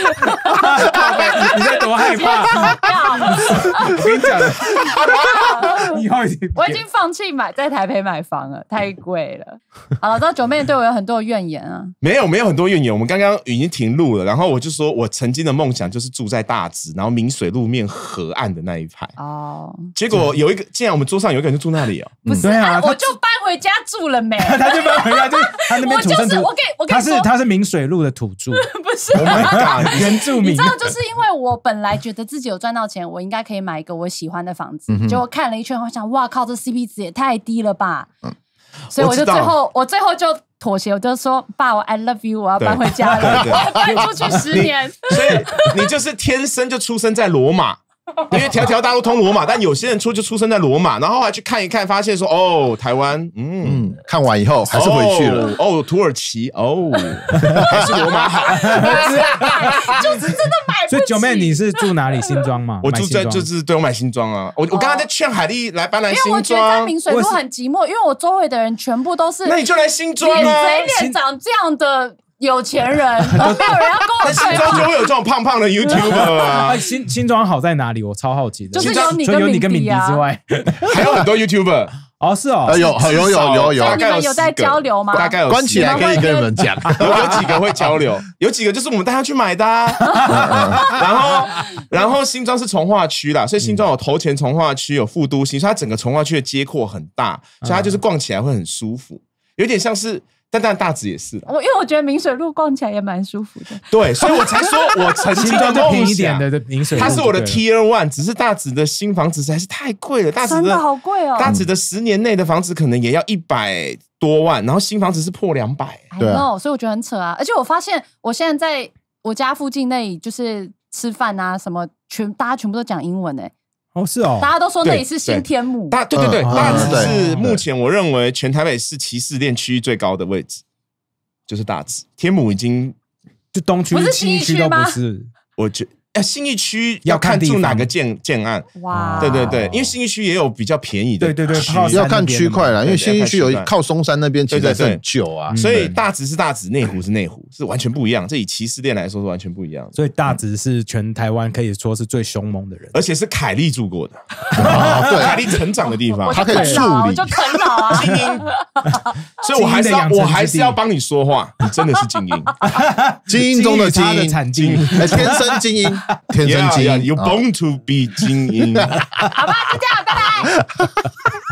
你在多害怕？我跟你讲，以后我已经放弃在台北买房了，太贵了。好了，到九妹对我有很多怨言啊。没有很多怨言，我们刚刚已经停录了，然后我就说我曾经的梦想就是住在大直，然后明水路面河岸的那一排。结果有一个，竟然我们桌上有一个人就住那里哦。 不是啊，我就搬回家住了没？ 他就搬回家，就他那边土生土， 我跟你说， 他是明水路的土著， 不是 ，Oh my god， 原住民。 你知道，就是因为我本来觉得自己有赚到钱，我应该可以买一个我喜欢的房子，结果看了一圈，我想，哇靠，这 CP 值也太低了吧。所以我最后就妥协，我就说爸，我 I love you， 我要搬回家了，我搬出去10年。 所以你就是天生就出生在罗马。因为条条大路通罗马，但有些人就出生在罗马，然后后来去看一看，发现说哦，台湾， 看完以后还是回去了。 土耳其，还是罗马好， 就是真的买不起。 所以九妹你是住哪里？新庄吗？ 我住在对，我买新庄啊。我刚刚在劝海莉来搬来新庄， 因为我觉得在明水路很寂寞，因为我周围的人全部都是， 那你就来新庄啊， 嘴脸长这样的。有钱人，没有人要跟我新庄就会有这种胖胖的 YouTuber 啊。 新庄好在哪里？我超好奇的。 就是有你跟敏迪之外， 还有很多 YouTuber。 是哦， 有。 你们有在交流吗？ 大概有关起来可以跟你们讲， 有几个会交流，有几个就是我们带他去买的。然后新庄是从化区啦，所以新庄有头前从化区，有副都心，所以它整个从化区的街廓很大，所以它就是逛起来会很舒服，有点像是。但大直也是啦， 因为我觉得明水路逛起来也蛮舒服的。 对，所以我才说我曾经的梦想的明水路， 它是我的 Tier 1，只是大直的新房子实在是太贵了， 真的好贵哦。 大直的10年内的房子可能也要100多万，然后新房子是破200。 对啊， 所以我觉得很扯啊。而且我发现我现在在我家附近那里，就是吃饭啊什么，大家全部都讲英文是哦， 大家都说那里是新天母。 对，大直是目前我认为全台北市歧视链区域最高的位置，就是大直。天母已经就东区、信义区都不是， 我觉得信义区要看住哪个建案。哇，对，因为信义区也有比较便宜的， 对， 要看区块啦，因为信义区有靠松山那边其实很旧啊， 所以大直是大直，内湖是内湖，是完全不一样。这以歧视链来说是完全不一样。 所以大直是全台湾可以说是最凶猛的人， 而且是凯莉住过的， 对， 凯莉成长的地方， 他可以处理， 就啃老啊， 精英。所以我还是要帮你说话，你真的是精英， 精英中的精英，天生精英。天生精英 ，You born to be 精英。 好吧，就这样，拜拜。